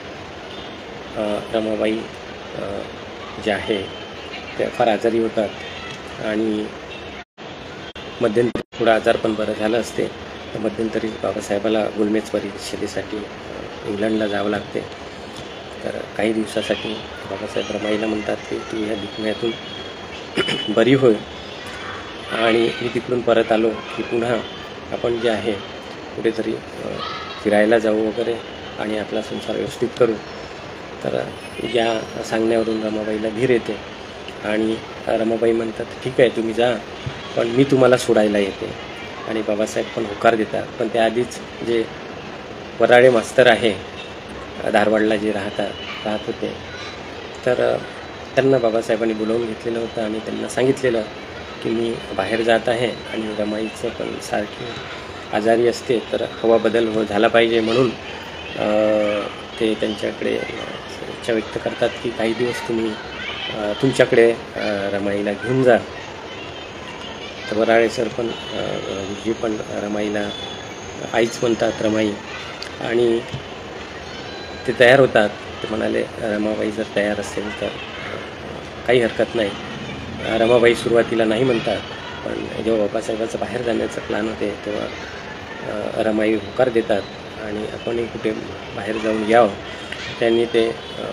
[SPEAKER 1] रमाबाई जे आहे त्या फार आजारी होतात आणि मध्यंतरी थोडं आजार पण बरं झालं असते. तर मध्यंतरी बाबासाहेबाला गुळमेच परिषदेसाठी इंग्लंडला जावं लागते. तर काही दिवसासाठी बाबासाहेब रमाईला म्हणतात की तू ह्या दुखण्यातून बरी होय आणि मी तिकडून परत आलो की पुन्हा आपण जे आहे कुठेतरी फिरायला जाऊ वगैरे आणि आपला संसार व्यवस्थित करू. तर या सांगण्यावरून रमाबाईला धीर येते आणि रमाबाई म्हणतात ठीक आहे तुम्ही जा, पण मी तुम्हाला सोडायला येते. आणि बाबासाहेब पण होकार देतात. पण त्याआधीच जे वराळे मास्तर आहे धारवाडला जे राहत होते, तर त्यांना बाबासाहेबांनी बोलावून घेतलेलं होतं आणि त्यांना सांगितलेलं की मी बाहेर जात आहे आणि रमाईचं पण सारखी आजारी असते, तर हवा बदल झाला पाहिजे. म्हणून ते त्यांच्याकडे इच्छा व्यक्त करतात की काही दिवस तुम्ही तुमच्याकडे रमाईला घेऊन जा. तर वराळे सर पण गुरुजी पण रमाईला आईच म्हणतात रमाई, आणि ते तयार होतात. ते म्हणाले रमाबाई जर तयार असेल तर काही हरकत नाही. रमाबाई सुरुवातीला नाही म्हणतात, पण जेव्हा बाबासाहेबाचं बाहेर जाण्याचं प्लॅन होते तेव्हा रमाई होकार देतात आणि आपणही कुठे बाहेर जाऊन यावं. त्यांनी ते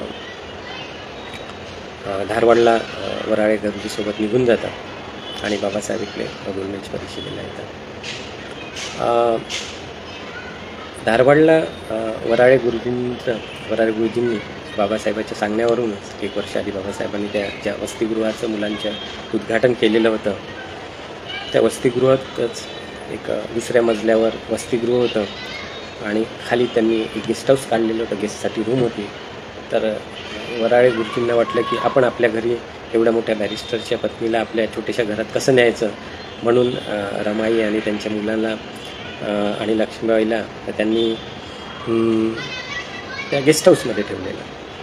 [SPEAKER 1] धारवाडला वराळे गुरुजीसोबत निघून जातात आणि बाबासाहेब इकडे गुळमेच परिषदेला येतात. धारवाडला वराळे गुरुजींनी बाबासाहेबांच्या सांगण्यावरूनच 1 वर्ष आधी बाबासाहेबांनी त्या ज्या वसतिगृहाचं मुलांच्या उद्घाटन केलेलं होतं, त्या वसतिगृहातच एक दुसऱ्या मजल्यावर वसतिगृह होतं आणि खाली त्यांनी एक गेस्ट हाऊस काढलेलं होतं, गेस्टसाठी रूम होती. तर वराळे गुरुजींना वाटलं की आपण आपल्या घरी एवढ्या मोठ्या बॅरिस्टरच्या पत्नीला आपल्या छोट्याशा घरात कसं न्यायचं, म्हणून रमाई आणि त्यांच्या मुलांना आणि लक्ष्मीबाईला त्यांनी त्या गेस्ट हाऊसमध्ये ठेवलेलं.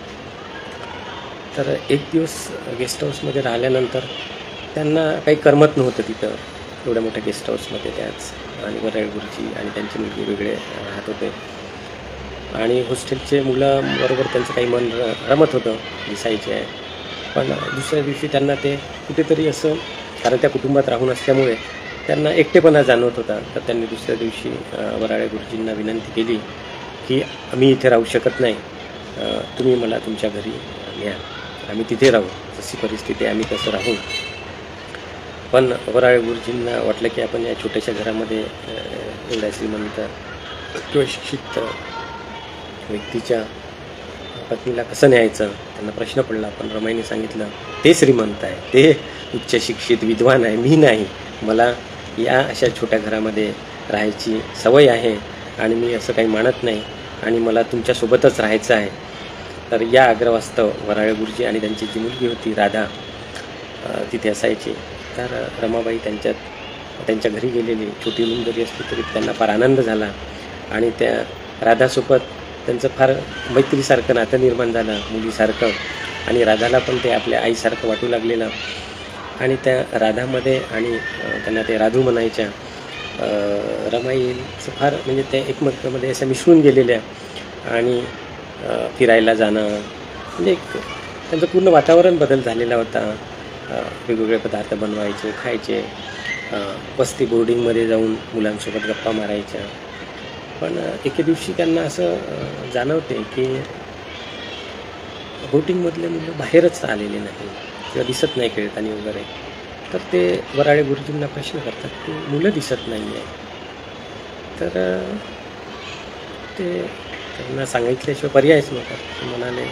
[SPEAKER 1] तर एक दिवस गेस्ट हाऊसमध्ये राहिल्यानंतर त्यांना काही करमत नव्हतं तिथं एवढ्या मोठ्या गेस्ट हाऊसमध्ये त्याच. आणि वराळे गुरुजी आणि त्यांची मुलगी वेगळे राहत होते आणि हॉस्टेलचे मुलांबरोबर त्यांचं काही मन रमत होतं, दिसायचे आहे. पण दुसऱ्या दिवशी त्यांना ते कुठेतरी असं, कारण त्या कुटुंबात राहून असल्यामुळे त्यांना एकटेपणा जाणवत होता. तर त्यांनी दुसऱ्या दिवशी वराळे गुरुजींना विनंती केली की आम्ही इथे राहू शकत नाही, तुम्ही मला तुमच्या घरी न्या, आम्ही तिथे राहू, जशी परिस्थिती आहे आम्ही तसं राहू. पण वराळे गुरुजींना वाटलं की आपण या छोट्याशा घरामध्ये एवढ्या श्रीमंत किंवा शिक्षित व्यक्तीच्या पत्नीला कसं न्यायचं, त्यांना प्रश्न पडला. पण रमाईने सांगितलं ते श्रीमंत आहे, ते उच्च शिक्षित विद्वान आहे, मी नाही. मला या अशा छोट्या घरामध्ये राहायची सवय आहे आणि मी असं काही मानत नाही आणि मला तुमच्यासोबतच राहायचं आहे. तर या आग्रहास्तव वराळे गुरुजी आणि त्यांची जी मुलगी होती राधा तिथे असायची. तर रमाबाई त्यांच्या घरी गेलेली, छोटी रूम जरी असली तरी त्यांना फार आनंद झाला आणि त्या राधासोबत त्यांचं फार मैत्रीसारखं नातं निर्माण झालं, मुलीसारखं. आणि राधाला पण ते आपल्या आईसारखं वाटू लागलेलं. आणि त्या राधामध्ये आणि त्यांना ते राधू म्हणायच्या, रमाईचं फार म्हणजे ते एकमेकांमध्ये असं मिसळून गेलेल्या आणि फिरायला जाणं म्हणजे एक त्यांचं पूर्ण वातावरण बदल झालेला होता. वेगवेगळे पदार्थ बनवायचे, खायचे, वस्ती बोर्डिंगमध्ये जाऊन मुलांसोबत गप्पा मारायच्या. पण एके दिवशी त्यांना असं जाणवते की बोटिंगमधले मुलं बाहेरच आलेले नाही किंवा दिसत नाही खेळताना वगैरे. तर ते वराळे गुरुजींना प्रश्न करतात की मुलं दिसत नाही आहे. तर ते त्यांना सांगितल्याशिवाय पर्यायच नव्हता. ते म्हणाले,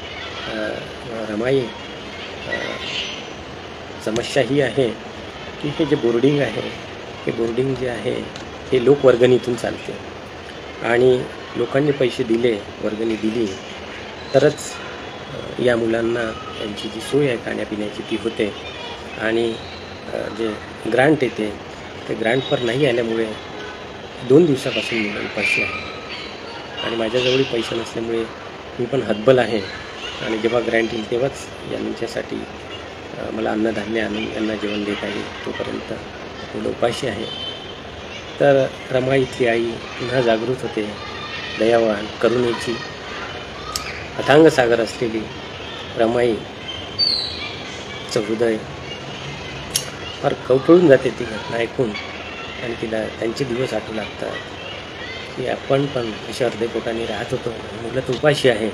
[SPEAKER 1] रमाई, समस्या ही आहे की हे जे बोर्डिंग आहे, हे बोर्डिंग जे आहे हे लोकवर्गणीतून चालते आणि लोकांनी पैसे दिले, वर्गणी दिली तरच या मुलांना यांची जी सोय आहे खाण्यापिण्याची ती होते. आणि जे ग्रांट येते ते ग्रांटवर नाही आल्यामुळे 2 दिवसापासून मुलं उपाशी आहे आणि माझ्याजवळही पैसे नसल्यामुळे मी पण हतबल आहे आणि जेव्हा ग्रँट येईल तेव्हाच यांच्यासाठी मला अन्नधान्य आणून यांना जेवण देता येईल, तोपर्यंत मुलं उपाशी आहे. तर रमाई इथली आई पुन्हा जागृत होते. दयावान, करुणेची अथांग सागर असलेली रमाईचं हृदय फार कवटळून जाते ती घटना ऐकून आणि तिला त्यांचे दिवस आठवू लागतात की आपण पण अशा अर्धे पोटाने राहत होतो, मुलं तर उपाशी आहे.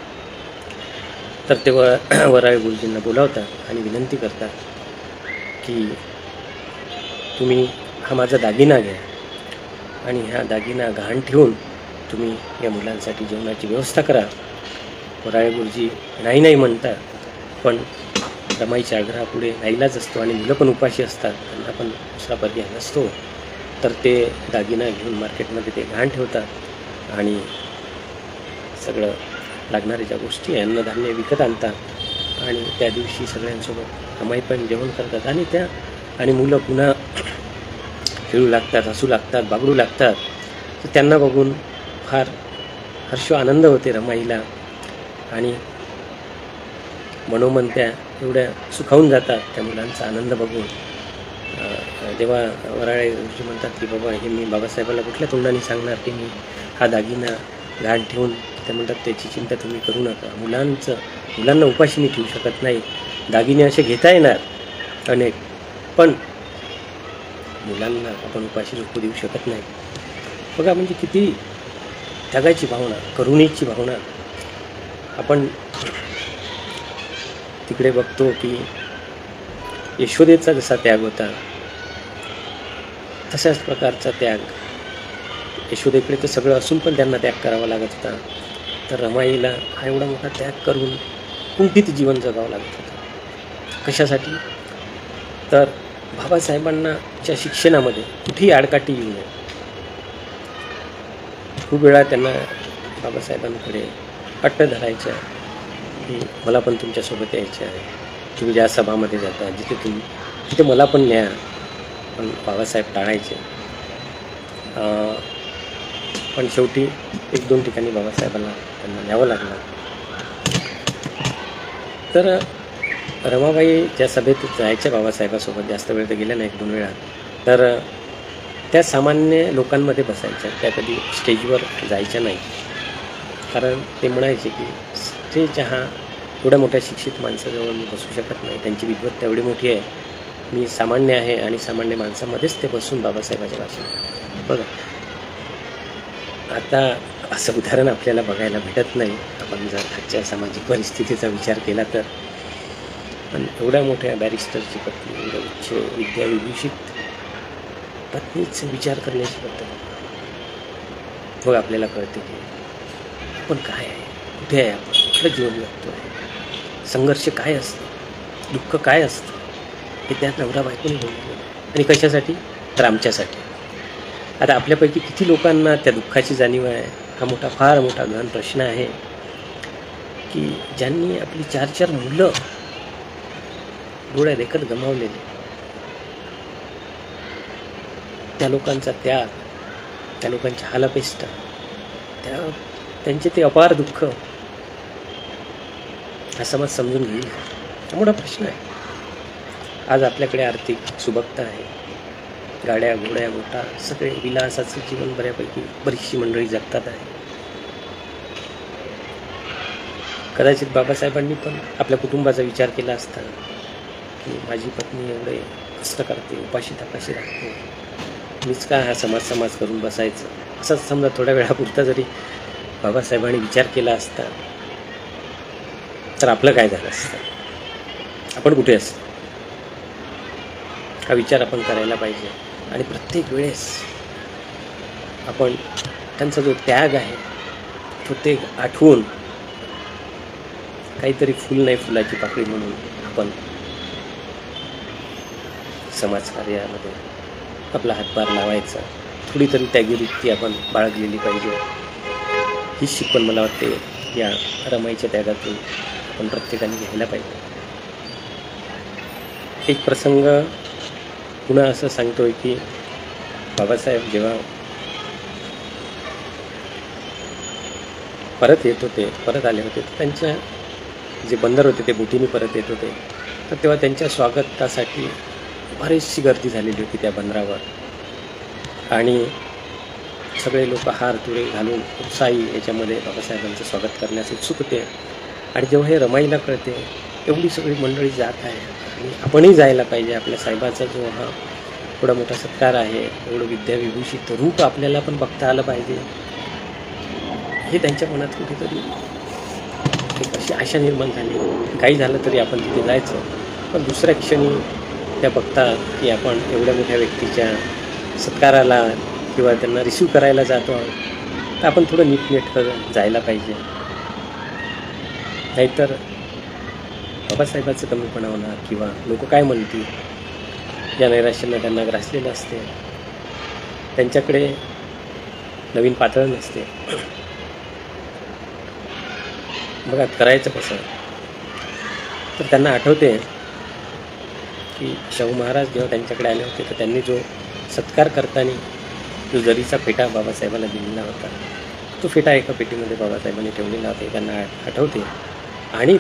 [SPEAKER 1] तर तेव्हा वराळे गुरुजींना बोलावतात आणि विनंती करतात की तुम्ही हा माझा दागिना घ्या आणि हा दागिना गहाण ठेवून तुम्ही या मुलांसाठी जेवणाची व्यवस्था करा. वराळे गुरुजी नाही नाही म्हणतात, पण रमाईच्या आग्रहापुढे नाईलाज असतो आणि मुलं पण उपाशी असतात, त्यांना पण दुसरा पर्याय नसतो. तर ते दागिना घेऊन मार्केटमध्ये ते गहाण ठेवतात आणि सगळं लागणाऱ्या ज्या गोष्टी आहे अन्नधान्य विकत आणतात आणि त्या दिवशी सगळ्यांसोबत रमाई पण जेवण करतात आणि मुलं पुन्हा खेळू लागतात, हसू लागतात, बागडू लागतात. तर त्यांना बघून फार हर्ष आनंद होते रमाईला आणि मनोमन त्या एवढ्या सुखावून जातात त्या मुलांचा आनंद बघून. जेव्हा वराळे गुरुजी म्हणतात की बाबा हे मी बाबासाहेबाला कुठल्या तोंडाने सांगणार की मी हा दागिना गहाण ठेवून, ते म्हणतात त्याची चिंता तुम्ही करू नका. मुलांना उपाशी मी ठेवू शकत नाही. दागिने असे घेता येणार अनेक, पण मुलांना आपण उपाशी झोपू देऊ शकत नाही. बघा म्हणजे किती त्यागाची भावना, करुणेची भावना. आपण तिकडे बघतो की यशोदेचा जसा त्याग होता तशाच प्रकारचा त्याग यशोदेकडे तर सगळं असून पण त्यांना त्याग करावा लागत होता. तर रमाईला हा एवढा मोठा त्याग करून कुंठित जीवन जगावं लागत होतं. कशासाठी? तर बाबासाहेबांच्या शिक्षणामध्ये कुठेही आडकाठी येऊ नये. खूप वेळा त्यांना बाबासाहेबांकडे हट्ट धरायचा की मला पण तुमच्यासोबत यायचं आहे, तुम्ही ज्या सभामध्ये जाता तिथे मला पण न्या. पण बाबासाहेब टाळायचे. पण शेवटी 1-2 ठिकाणी बाबासाहेबांना त्यांना न्यावं लागलं. तर रमाबाई ज्या सभेत जायच्या बाबासाहेबासोबत, जास्त वेळ तर गेल्या नाही, 1-2 वेळा, तर त्या सामान्य लोकांमध्ये बसायच्या. त्या कधी स्टेजवर जायच्या नाही. कारण ते म्हणायचे की स्टेज हा एवढ्या मोठ्या शिक्षित माणसाजवळ मी बसू शकत नाही, त्यांची विद्वत्ता एवढी मोठी आहे, मी सामान्य आहे आणि सामान्य माणसामध्येच ते बसून बाबासाहेबाच्या भाषण. बघा आता असं उदाहरण आपल्याला बघायला भेटत नाही आपण जर आजच्या सामाजिक परिस्थितीचा विचार केला तर. पण एवढ्या मोठ्या बॅरिस्टरची पत्नी, एवढ्या उच्च विद्याविभूषित पत्नीचा विचार करण्याची पद्धत मग आपल्याला कळते की आपण काय आहे, कुठे आहे, आपण कुठलं जीवन जगतो आहे, संघर्ष काय असतं, दुःख काय असतं, हे त्यात नवरा बायकोने बोलले. आणि कशासाठी? तर आमच्यासाठी. आता आपल्यापैकी किती लोकांना त्या दुःखाची जाणीव आहे? हा फार मोठा गहन प्रश्न आहे की ज्यांनी आपली 4-4 मुलं डोळ्या देखत गमावलेली, त्या लोकांचा त्याग, त्या लोकांच्या हालापेष्टा, त्यांचे ते अपार दुःख हा समाज समजून घेईल. हा मोठा प्रश्न आहे. आज आपल्याकडे आर्थिक सुबकता आहे, गाड्या घोड्या मोटार सगळे विलासाचं जीवन बऱ्यापैकी बरीचशी मंडळी जगतात आहे. कदाचित बाबासाहेबांनी पण आपल्या कुटुंबाचा विचार केला असता की माझी पत्नी एवढे कष्ट करते, उपाशी तापाशी राहते, मीच का हा समाज करून बसायचं, असंच समजा थोड्या वेळापुरता जरी बाबासाहेबांनी विचार केला असता तर आपलं काय झालं असतं, आपण कुठे असतो, हा विचार आपण करायला पाहिजे. आणि प्रत्येक वेळेस आपण त्यांचा जो त्याग आहे तो ते आठवून काहीतरी फुल नाही फुलाची पाकळी म्हणून आपण समाजकार्यामध्ये आपला हातभार लावायचा. थोडी तरी त्यागीवृत्ती आपण बाळगलेली पाहिजे. ही शिकवण मला वाटते या रमाईच्या त्यागातून आपण प्रत्येकाने घ्यायला पाहिजे. एक प्रसंग पुन्हा असं सांगतोय की बाबासाहेब जेव्हा परत आले होते तर त्यांच्या जे बंदर होते ते बोटीने परत येत होते, तर तेव्हा त्यांच्या स्वागतासाठी बरीचशी गर्दी झालेली होती त्या बंदरावर. आणि सगळे लोक हार तुरे घालून उत्साही याच्यामध्ये बाबासाहेबांचं स्वागत करण्यास उत्सुक होते. आणि जेव्हा हे रमाईला कळते एवढी सगळी मंडळी जात आहे आणि आपणही जायला पाहिजे, आपल्या साहेबाचा जो हा थोडा मोठा सत्कार आहे, एवढं विद्याविभूषित रूप आपल्याला पण बघता आलं पाहिजे, हे त्यांच्या मनात कुठेतरी एक अशी आशा निर्माण झाली. काही झालं तरी आपण तिथे जायचं. पण दुसऱ्या क्षणी त्या बघतात की आपण एवढ्या मोठ्या व्यक्तीच्या सत्काराला किंवा त्यांना रिसीव करायला जातो आहोत, तर आपण थोडं नीटनेटकं जायला पाहिजे. नाहीतर बाबासाहेबाचं कमीपणा होणार किंवा लोक काय म्हणतील या नैराश्यानं त्यांना ग्रासलेलं असते. त्यांच्याकडे नवीन पातळ नसते. बघा करायचं कसं, तर त्यांना आठवते की शाहू महाराज जेव्हा त्यांच्याकडे आले होते तर त्यांनी जो सत्कार करताना जो जरीचा फेटा बाबासाहेबांना दिलेला होता, तो फेटा एका पेटीमध्ये बाबासाहेबांनी ठेवलेला होता, त्यांना आठवते. आणि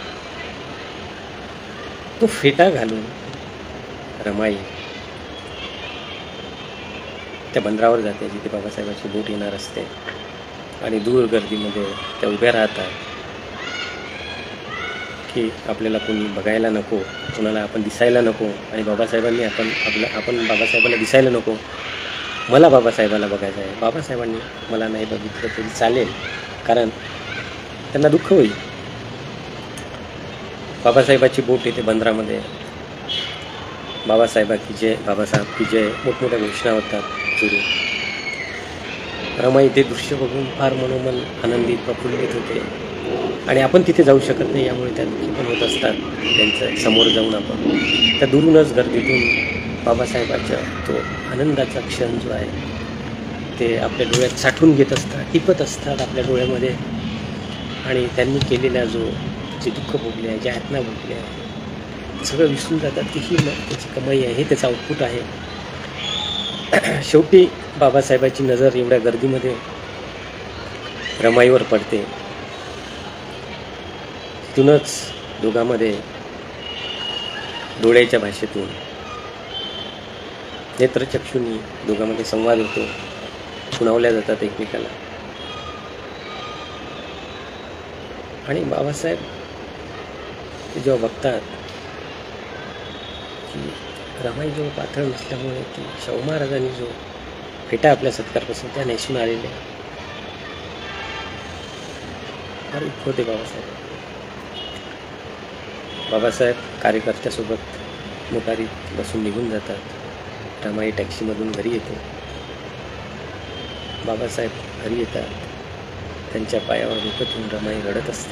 [SPEAKER 1] तो फेटा घालून रमाई त्या बंदरावर जाते जिथे बाबासाहेबांची बोट येणार असते. आणि दूर गर्दीमध्ये त्या उभ्या राहतात की आपल्याला कोणी बघायला नको, कोणाला आपण दिसायला नको. आणि बाबासाहेबांनी आपण बाबासाहेबांना दिसायला नको, मला बाबासाहेबाला बघायचं आहे. बाबासाहेबांनी मला नाही बघितलं तरी चालेल, कारण त्यांना दुःख होईल. बाबासाहेबाची बोट येते बंदरामध्ये, बाबासाहेब की जय मोठमोठ्या घोषणा होतात सुरू. रमाई ते दृश्य बघून फार मनोमन आनंदित प्रफुल्लित होते. आणि आपण तिथे जाऊ शकत नाही, यामुळे त्या दुःखी पण होत असतात. त्यांच्या समोर जाऊन आपण त्या दुरूनच गर्दीतून बाबासाहेबाचा तो आनंदाचा क्षण जो आहे ते आपल्या डोळ्यात साठवून घेत असतात, टिपत असतात आपल्या डोळ्यामध्ये. आणि त्यांनी केलेल्या जे दुःख भोगले आहे, ज्या यातना भोगल्या आहे, सगळं विसरून जातात की ही त्याची कमाई आहे, हे त्याचं आउटपुट आहे. शेवटी बाबासाहेबाची नजर एवढ्या गर्दीमध्ये रमाईवर पडते. तिथूनच दोघांमध्ये डोळ्याच्या भाषेतून नेत्रचक्षुनी दोघांमध्ये संवाद होतो, खुणावल्या जातात एकमेकाला. आणि बाबासाहेब जेव्हा बघतात की रमाई जो पातळ नसल्यामुळे की शाहू महाराजांनी जो फेटा आपल्या सत्कारपासून त्या नेसून आलेले, फार दुःख होते बाबासाहेब कार्यकर्त्यासोबत मोटारीत बसून निघून जातात. रमाई टॅक्सीमधून घरी येते. बाबासाहेब घरी येतात, त्यांच्या पायावर डोकं ठेवून रमाई रडत असते.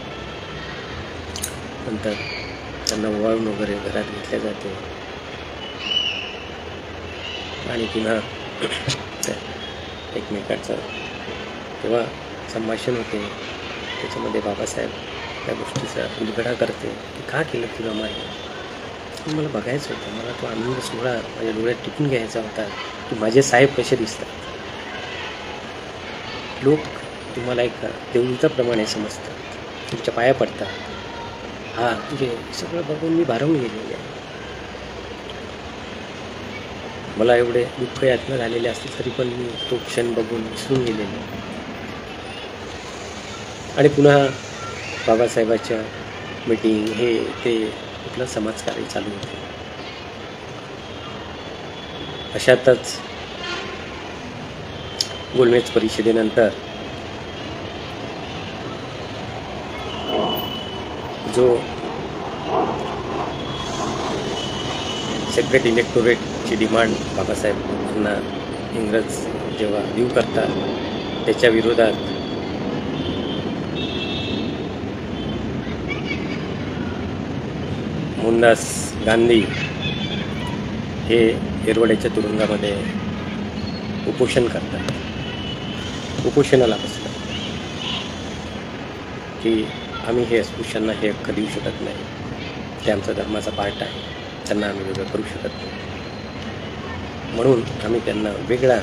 [SPEAKER 1] नंतर त्यांना ओवाळून वगैरे घरात घेतल्या जाते. आणि पुन्हा एकमेकाचं तेव्हा संभाषण होते. त्याच्यामध्ये बाबासाहेब त्या गोष्टीचा उलगडा करते की का केलं तुला माही, मला बघायचं होतं, मला तो आनंद सोहळा माझ्या डोळ्यात टिपून घ्यायचा होता की माझे साहेब कसे दिसतात. लोक तुम्हाला एक देवदूताप्रमाणे समजतात, तुमच्या पाया पडतात. हा तुझे सगळं बघून मी भारावून गेलेले आहे. मला एवढे दुःख यातनं झालेले असतील तरी पण मी तो क्षण बघून विसरून गेलेलो आणि पुन्हा बाबासाहेबाच्या मीटिंग हे ते कुठलं समाजकार्य चालू होते. अशातच गोलमेज परिषदेनंतर जो सेपरेट इलेक्टोरेटची डिमांड बाबासाहेबांना इंग्रज जेव्हा लीव करतात त्याच्या विरोधात मोहनदास गांधी हे येरवड्याच्या तुरुंगामध्ये उपोषण करतात. उपोषणाला बसतात की आम्ही हे अस्पृश्यांना हे हक्क देऊ शकत नाही, ते आमचा धर्माचा पार्ट आहे, त्यांना आम्ही वेगळं करू शकत नाही, म्हणून आम्ही त्यांना वेगळा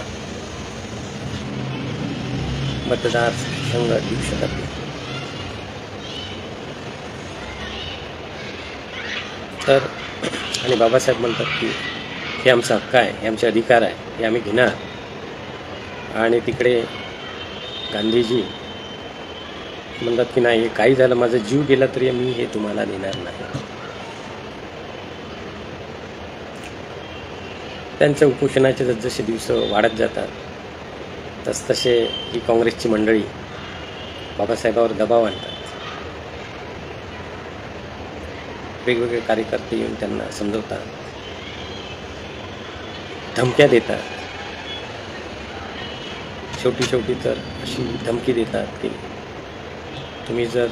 [SPEAKER 1] मतदारसंघ देऊ शकत नाही. तर आणि बाबासाहेब म्हणतात की हे आमचा हक्क आहे, हे आमचे अधिकार आहे, हे आम्ही घेणार. आणि तिकडे गांधीजी म्हणतात की नाही, हे काही झालं, माझा जीव गेला तरी मी हे तुम्हाला देणार नाही. त्यांच्या उपोषणाचे जसजसे दिवस वाढत जातात तसतसे ही काँग्रेसची मंडळी बाबासाहेबांवर दबाव आणतात. वेगवेगळे कार्यकर्ते येऊन त्यांना समजवतात, धमक्या देतात. शेवटी तर अशी धमकी देतात की तुम्ही जर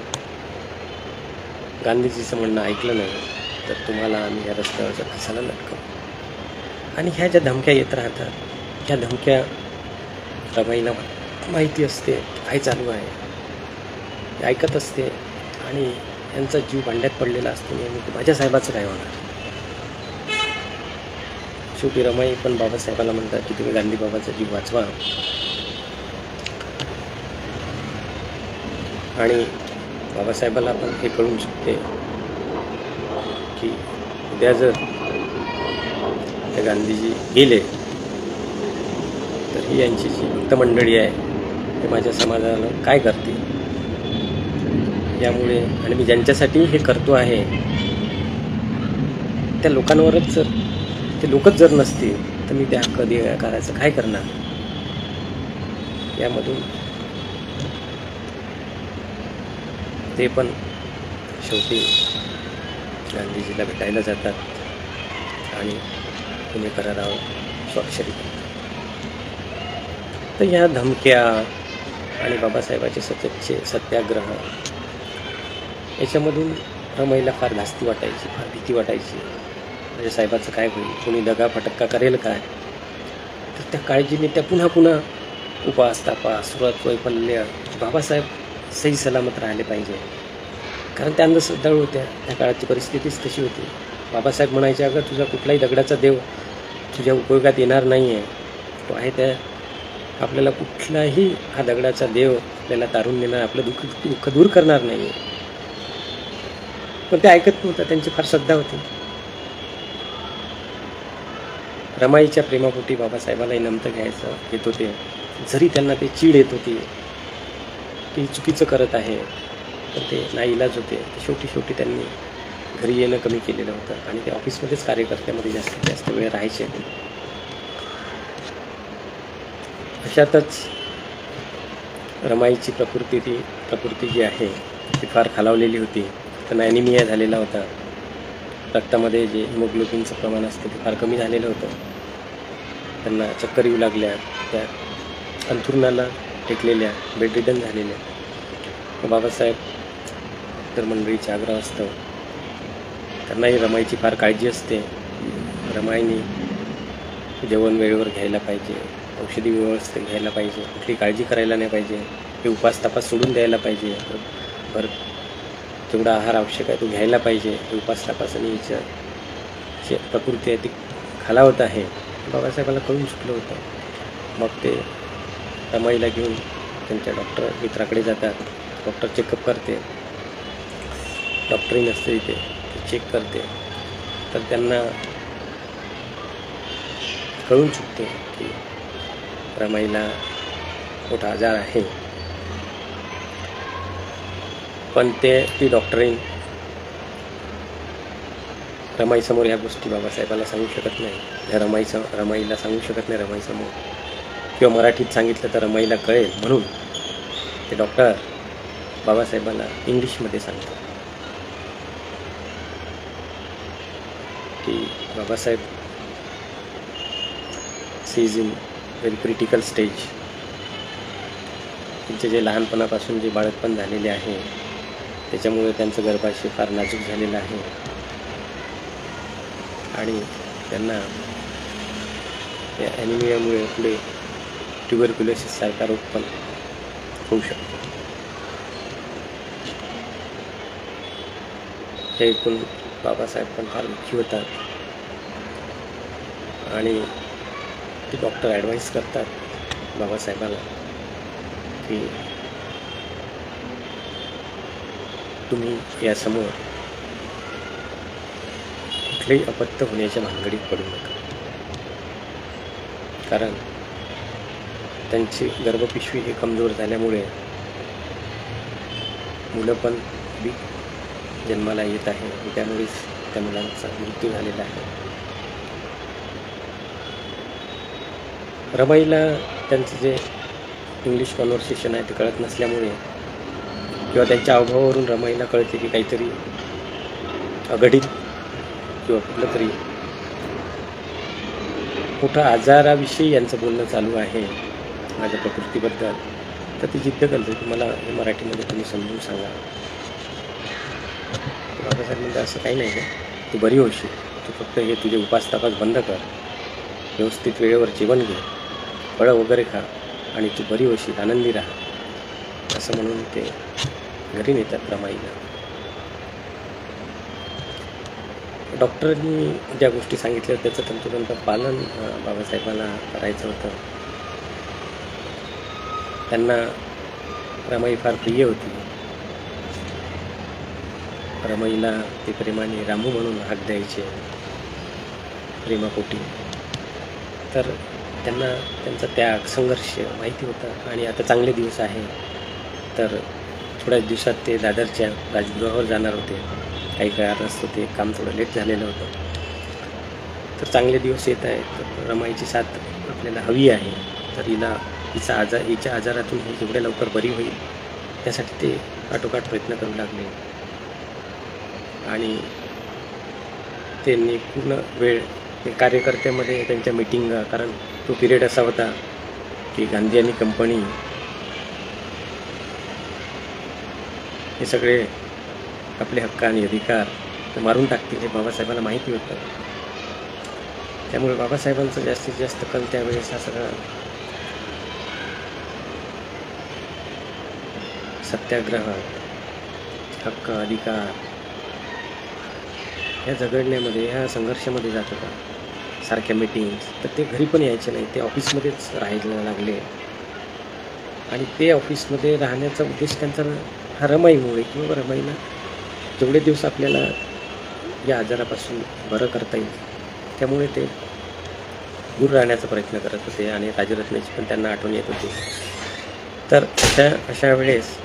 [SPEAKER 1] गांधीजीचं म्हणणं ऐकलं नाही तर तुम्हाला आम्ही या रस्त्यावरच्या फासाला लटकवू. आणि ह्या ज्या धमक्या येत राहतात, ह्या धमक्या रमाईला माहिती असते काय चालू आहे, ते ऐकत असते आणि यांचा जीव भांड्यात पडलेला असतो. नेहमी माझ्या साहेबाचं काय होणार. शेवटी रमाई पण बाबासाहेबाला म्हणतात की तुम्ही गांधी बाबाचा जीव वाचवा. आणि बाबासाहेबाला पण हे कळून शकते की उद्या जर ते गांधीजी गेले तर ही यांची जी भक्त मंडळी आहे ते माझ्या समाजाला काय करतील. यामुळे आणि मी ज्यांच्यासाठी हे करतो आहे त्या लोकांवरच जर ते लोकच जर नसतील तर मी त्या कधी करायचं काय करणार. यामधून ते पण शेवटी गांधीजीला भेटायला जातात आणि पुणे करारावर स्वाक्षरी करतात. तर ह्या धमक्या आणि बाबासाहेबांचे सततचे सत्याग्रह याच्यामधून रमाईला फार धास्ती वाटायची, फार भीती वाटायची. म्हणजे साहेबाचं काय होईल, कोणी दगा फटक्का करेल काय. तर त्या काळजीने त्या पुन्हा उपास तापास सुरत वैफल्य बाबासाहेब सही सलामत राहिले पाहिजे. कारण त्या अंधश्रद्धा होत्या, त्या काळाची परिस्थितीच तशी होती. बाबासाहेब म्हणायचे अगं तुझा कुठलाही दगडाचा देव तुझ्या उपयोगात येणार नाही आहे, तो आहे त्या आपल्याला कुठलाही हा दगडाचा देव आपल्याला तारून नेणार, आपलं दुःख दूर करणार नाही आहे. पण ते ऐकत नव्हतं, त्यांची फार श्रद्धा होती. रमाईच्या प्रेमापोटी बाबासाहेबालाही नमतं घ्यायचं येत होते, जरी त्यांना ते चीड येत होती की चुकीचं करत आहे, तर ते नाईलाज होते. शेवटी त्यांनी घरी येणं कमी केलेलं होतं आणि ते ऑफिसमध्येच कार्यकर्त्यामध्ये जास्तीत जास्त वेळ राहायचे. अशातच रमाईची प्रकृती जी आहे ती फार खालावलेली होती. त्यांना ॲनिमिया झालेला होता, रक्तामध्ये जे हिमोग्लोबिनचं प्रमाण असतं ते फार कमी झालेलं होतं. त्यांना चक्कर येऊ लागल्या, त्या अंथरुणाला टेकलेल्या, बेडरिडन झालेल्या. बाबासाहेब तर मंडळीच्या आग्रहास्तव त्यांनाही रमाईची फार काळजी असते. रमाईने जेवण वेळेवर घ्यायला पाहिजे, औषधी व्यवस्थित घ्यायला पाहिजे, कुठली काळजी करायला नाही पाहिजे, हे उपास तापास सोडून द्यायला पाहिजे. बरं जेवढा आहार आवश्यक आहे तो घ्यायला पाहिजे. हे उपास तापास आणि हिचं जे प्रकृती आहे ती खालावत आहे बाबासाहेबाला कळून चुकलं होतं. मग ते रमाईला घेऊन त्यांच्या डॉक्टर मित्राकडे जातात. डॉक्टर चेकअप करते, डॉक्टरही नसते इथे, चेक करते. तर त्यांना कळून चुकते की रमाईला मोठा आजार आहे, पण ती डॉक्टरीन रमाईसमोर ह्या गोष्टी बाबासाहेबाला सांगू शकत नाही, रमाईला सांगू शकत नाही रमाईसमोर, किंवा मराठीत सांगितलं तर रमाईला कळेल म्हणून ते डॉक्टर बाबासाहेबाला इंग्लिशमध्ये सांगतात की Babasaheb she is in very critical stage. त्यांचे जे लहानपणापासून जे बाळकपण झालेले आहे त्याच्यामुळे त्यांचं गर्भाशय फार नाजूक झालेलं आहे आणि त्यांना या ॲनिमियामुळे पुढे ट्युबरक्युलोसिससारखा रोग पण होऊ शकतो. हे ऐकून बाबासाहेब पण फार दुःखी होतात आणि ते डॉक्टर ॲडवाईस करतात बाबासाहेबाला की तुम्ही यासमोर कुठलेही अपत्य होण्याच्या भानगडीत पडू नका, कारण त्यांची गर्भपिशवी ही कमजोर झाल्यामुळे मुलं पण जन्माला येत आहे आणि त्यामुळेच त्या मुलांचा मृत्यू झालेला आहे. रमाईला त्यांचं जे इंग्लिश कॉन्व्हर्सेशन आहे ते कळत नसल्यामुळे किंवा त्यांच्या अभावावरून रमाईला कळते की काहीतरी अघटित किंवा कुठलं तरी मोठ्या आजाराविषयी यांचं बोलणं चालू आहे माझ्या प्रकृतीबद्दल. तर ती जिद्द करते की मला हे मराठीमध्ये तुम्ही समजून सांगा. बाबासाहेब म्हणजे असं काही नाही आहे, तू बरी होशील, तू फक्त हे तुझे उपास तापास बंद कर, व्यवस्थित वेळेवर जेवण घे, फळं वगैरे खा आणि तू बरी होशील, आनंदी राहा, असं म्हणून ते घरी नेतात रमाईला. डॉक्टरांनी ज्या गोष्टी सांगितल्या त्याचं तंतोतंत पालन बाबासाहेबाला करायचं होतं. त्यांना रमाई फार प्रिय होती. रमाईला ते प्रेमाने रामू म्हणून हाक द्यायचे प्रेमापोटी. तर त्यांना त्यांचा त्याग संघर्ष माहिती होता आणि आता चांगले दिवस आहे. तर थोड्याच दिवसात ते दादरच्या राजगृहावर जाणार होते. काही कारणास्तव ते काम थोडं लेट झालेलं होतं. तर चांगले दिवस येत आहेत. तर रमाईची साथ आपल्याला हवी आहे. तर हिच्या आजारातून ही जेवढ्या लवकर बरी होईल त्यासाठी ते आटोकाट प्रयत्न करू लागले आणि त्यांनी पूर्ण वेळ कार्यकर्त्यामध्ये त्यांच्या मीटिंग, कारण तो पिरियड असा होता की गांधी आणि कंपनी हे सगळे आपले हक्क आणि अधिकार मारून टाकतील हे बाबासाहेबांना माहिती होतं. त्यामुळे बाबासाहेबांचं जास्तीत जास्त कल त्यावेळेस हा सगळा सत्याग्रह, हक्क अधिकार ह्या झगडण्यामध्ये, ह्या संघर्षामध्ये जात होता. सारख्या मीटिंग्स. तर ते घरी पण यायचे नाही, ते ऑफिसमध्येच राहायला लागले आणि ते ऑफिसमध्ये राहण्याचा उद्देश त्यांचा हा रमाईमुळे किंवा रमाईला जेवढे दिवस आपल्याला या आजारापासून बरं करता येईल त्यामुळे ते दूर राहण्याचा प्रयत्न करत होते आणि राजरत्नाची पण त्यांना आठवण येत होती. तर अशा वेळेस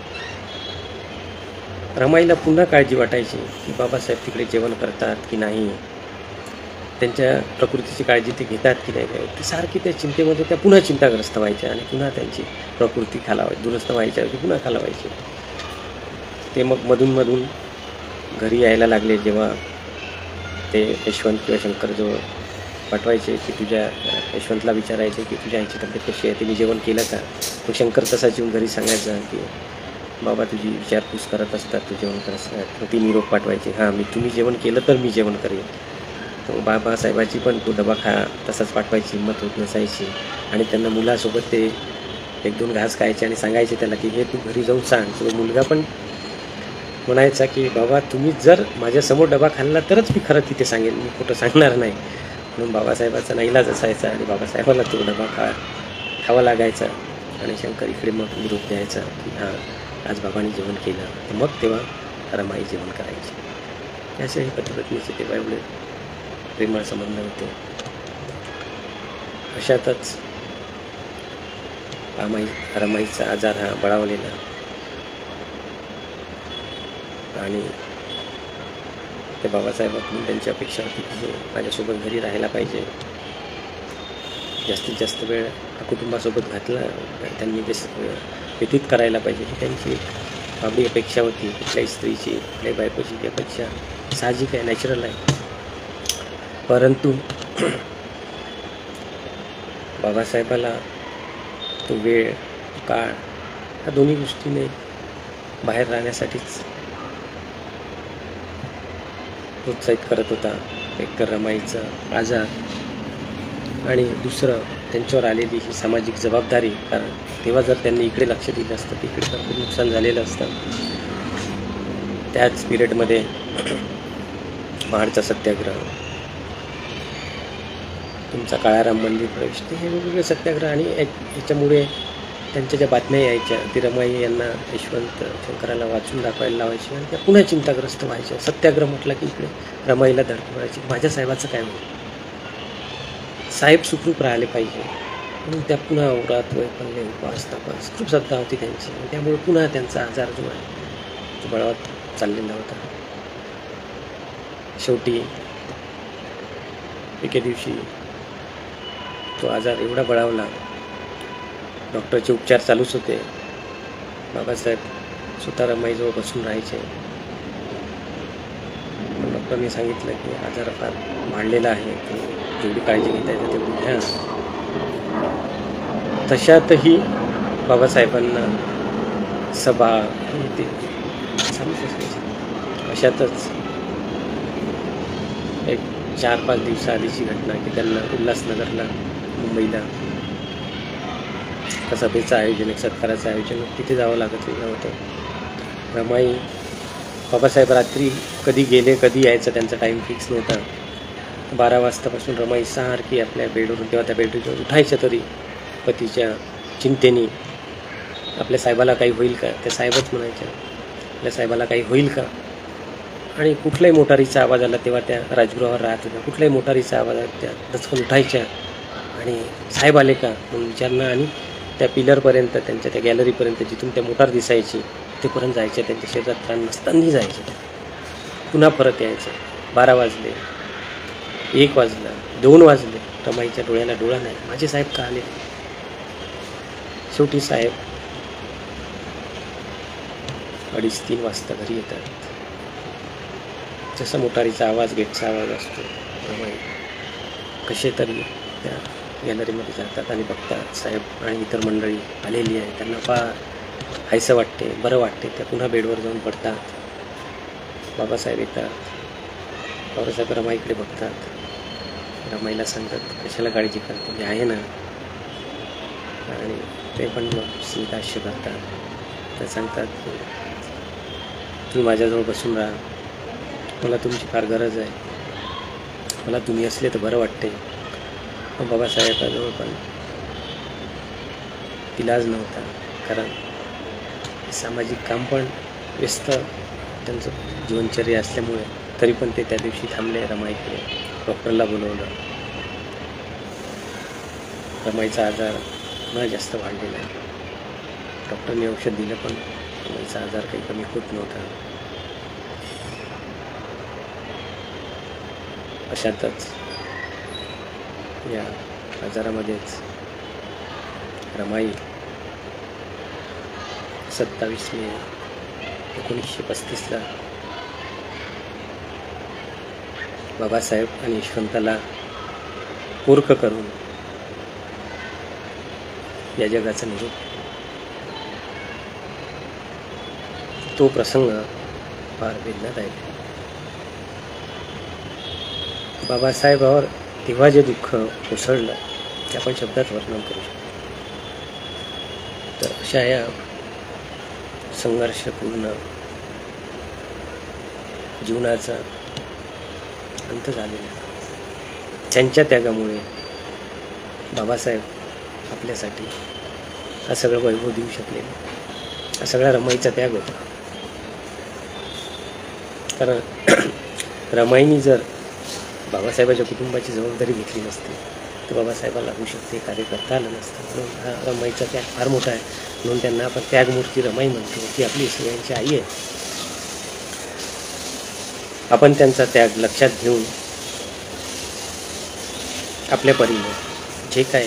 [SPEAKER 1] रमाईला पुन्हा काळजी वाटायची की बाबासाहेब तिकडे जेवण करतात की नाही, त्यांच्या प्रकृतीची काळजी ते घेतात की नाही. ते सारखी त्या चिंतेमध्ये त्या पुन्हा चिंताग्रस्त व्हायच्या आणि पुन्हा त्यांची प्रकृती दुरुस्त व्हायच्या की पुन्हा खालावायची. ते मग मधून घरी यायला लागले जेव्हा ते यशवंत किंवा शंकरजवळ पाठवायचे की यशवंतला विचारायचे की तुझ्या आईची तब्येत कशी आहे, तिने जेवण केलं का. मग शंकर तसाच येऊन घरी सांगायचा की बाबा तुझी विचारपूस करत असतात, तू जेवण करत असतात. ती निरोप पाठवायची, हां तुम्ही जेवण केलं तर मी जेवण करेन. तर बाबासाहेबाची पण तो डबा तसाच पाठवायची हिंमत होत नसायची आणि त्यांना मुलासोबत ते 1-2 घास खायचे आणि सांगायचे त्याला की हे तू घरी जाऊन सांग. तो मुलगा पण म्हणायचा की बाबा तुम्ही जर माझ्यासमोर डबा खाल्ला तरच मी खरं तिथे सांगेन, मी खोटं सांगणार नाही. म्हणून बाबासाहेबाचा नाईलाज असायचा आणि बाबासाहेबाला तो डबा खावा लागायचा आणि शंकर इकडे मग निरोप द्यायचा की हां आज बाबांनी जेवण केलं. तर मग तेव्हा रमाई जेवण करायची. असे हे पती पत्नीचे तेव्हा एवढे प्रेमळ संबंध होते. अशातच रमाईचा आजार हा बळावलेला आणि ते बाबासाहेबांकडून त्यांची अपेक्षा होती की माझ्यासोबत घरी राहायला पाहिजे, जास्तीत जास्त वेळ कुटुंबासोबत घातला त्यांनी व्यतीत करायला पाहिजे ही त्यांची एक आपली अपेक्षा होती. कुठल्याही स्त्रीची, कुठल्याही बायकोची ती अपेक्षा साहजिक आहे, नॅचरल आहे. परंतु बाबासाहेबाला तो वेळ, काळ ह्या दोन्ही गोष्टीने बाहेर राहण्यासाठीच प्रोत्साहित करत होता. एक तर रमाईचा आजार आणि दुसरं त्यांच्यावर आलेली ही सामाजिक जबाबदारी. कारण तेव्हा जर त्यांनी इकडे लक्ष दिलं असतं तर इकडे तर खूप नुकसान झालेलं असतं. त्याच पिरियडमध्ये महाडचा सत्याग्रह, तुमचा काळाराम मंदिर प्रवेश, हे वेगवेगळे सत्याग्रह आणि याच्यामुळे त्यांच्या ज्या बातम्या यायच्या ती रमाई यांना यशवंत शंकराला वाचून दाखवायला लावायची आणि त्या पुन्हा चिंताग्रस्त व्हायच्या. सत्याग्रह म्हटला की इकडे रमाईला धडकी पडायची, माझ्या साहेबाचं काय होईल, साहेब सुखरूप राहिले पाहिजे म्हणून त्या पुन्हा औरात वैफल्य उपवास तपास खूप श्रद्धा होती त्यांची. त्यामुळे पुन्हा त्यांचा आजार जो आहे तो बळावत चाललेला होता. शेवटी एके दिवशी तो आजार एवढा बळावला, डॉक्टरचे उपचार चालूच होते. बाबासाहेब स्वतः रमाईजवळ बसून राहायचे. पण डॉक्टरने सांगितलं की आजार फार वाढलेला आहे, ते जेवढी काळजी घेता येते तेवढी घ्या. तशातही बाबासाहेबांना सभा ते चालूच असायची. अशातच एक 4-5 दिवसाआधीची घटना की त्यांना उल्हासनगरला, मुंबईला सभेचं आयोजन, एक सत्काराचं आयोजन, तिथे जावं लागलेलं होतं. रमाई बाबासाहेब रात्री कधी गेले कधी यायचं त्यांचा टाईम फिक्स नव्हता. 12 वाजतापासून रमाई सारखी आपल्या बेडवरून, तेव्हा त्या बेडवरून उठायच्या तरी पतीच्या चिंतेने, आपल्या साहेबाला काही होईल का, त्या साहेबच म्हणायच्या आपल्या साहेबाला काही होईल का. आणि कुठल्याही मोटारीचा आवाज आला, तेव्हा त्या राजगृहावर राहत होत्या, कुठल्याही मोटारीचा आवाज आला त्या दचकन उठायच्या आणि साहेब आले का म्हणून विचारणं आणि त्या पिलरपर्यंत, त्यांच्या त्या गॅलरीपर्यंत जिथून त्या मोटार दिसायची तिथेपर्यंत जायच्या. त्यांच्या शरीरात प्राण नसतानाही जायचे, पुन्हा परत यायचं. 12 वाजले, 1 वाजला, 2 वाजले, रमाईच्या डोळ्याला डोळा नाही, माझे साहेब का आले. शेवटी साहेब 2:30-3 वाजता घरी येतात. जसा मोटारीचा आवाज, गेटचा आवाज असतो, रमाई कसे तरी त्या गॅलरीमध्ये जातात आणि बघतात साहेब आणि इतर मंडळी आलेली आहे. त्यांना फार हायसं वाटते, बरं वाटते. त्या पुन्हा बेडवर जाऊन पडतात. बाबासाहेब येतात. बाबासाहेब रमाईकडे बघतात, रमाईला सांगतात कशाला काळजी करते, मी आहे ना. आणि ते पण मग स्मिताश्य करतात. ते सांगतात की तुम्ही माझ्याजवळ बसून राहा, मला तुमची फार गरज आहे, मला तुम्ही असले तर बरं वाटते. पण बाबासाहेबाजवळ पण इलाज नव्हता, कारण सामाजिक काम पण व्यस्त त्यांचं जीवनचर्या असल्यामुळे. तरी पण ते त्या दिवशी थांबले रमाईकडे. डॉक्टरला बोलवलं. रमाईचा आजार न जास्त वाढलेला आहे. डॉक्टरने औषध दिलं पण रमाईचा आजार काही कमी होत नव्हता. अशातच या आजारामध्येच रमाई 27 मे 1935 बाबासाहेब आणि यशवंताला मूर्ख करून या जगाचा निरोप. तो प्रसंग फार वेदनादायक आहे. बाबासाहेबावर तेव्हा जे दुःख कोसळलं ते आपण शब्दात वर्णन करू शकतो. तर अशा या संघर्षपूर्ण जीवनाचा अंत झालेला. त्यांच्या त्यागामुळे बाबासाहेब आपल्यासाठी हा सगळं वैभव देऊ शकले. हा सगळा रमाईचा त्याग होता. कारण रमाईनी जर बाबासाहेबाच्या कुटुंबाची जबाबदारी घेतली नसती तर बाबासाहेबांना होऊ शकते कार्य करता आलं नसतं. म्हणून हा रमाईचा त्याग फार मोठा आहे. म्हणून त्यांना आपण त्यागमूर्ती रमाई म्हणतो. ती आपली सगळ्यांची आई आहे. आपण त्यांचा त्याग लक्षात घेऊन आपल्या परीने जे काय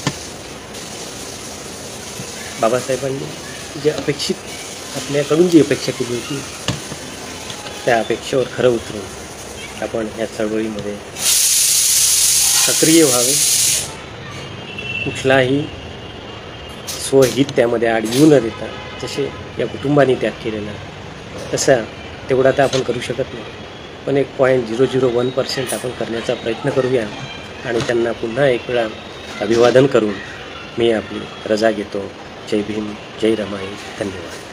[SPEAKER 1] बाबासाहेबांनी जे अपेक्षित आपल्याकडून जी अपेक्षा केली होती त्या अपेक्षेवर खरं उतरून आपण या चळवळीमध्ये सक्रिय व्हावे. कुठलाही स्वहित त्यामध्ये आड येऊ न देता जसे या कुटुंबाने त्याग केलेला तसा तेवढा तर आपण करू शकत नाही, पण 1.001% आपण करण्याचा प्रयत्न करूया. आणि त्यांना पुन्हा एक वेळा अभिवादन करून मी आपली रजा घेतो. जय भीम, जय रमाई, धन्यवाद.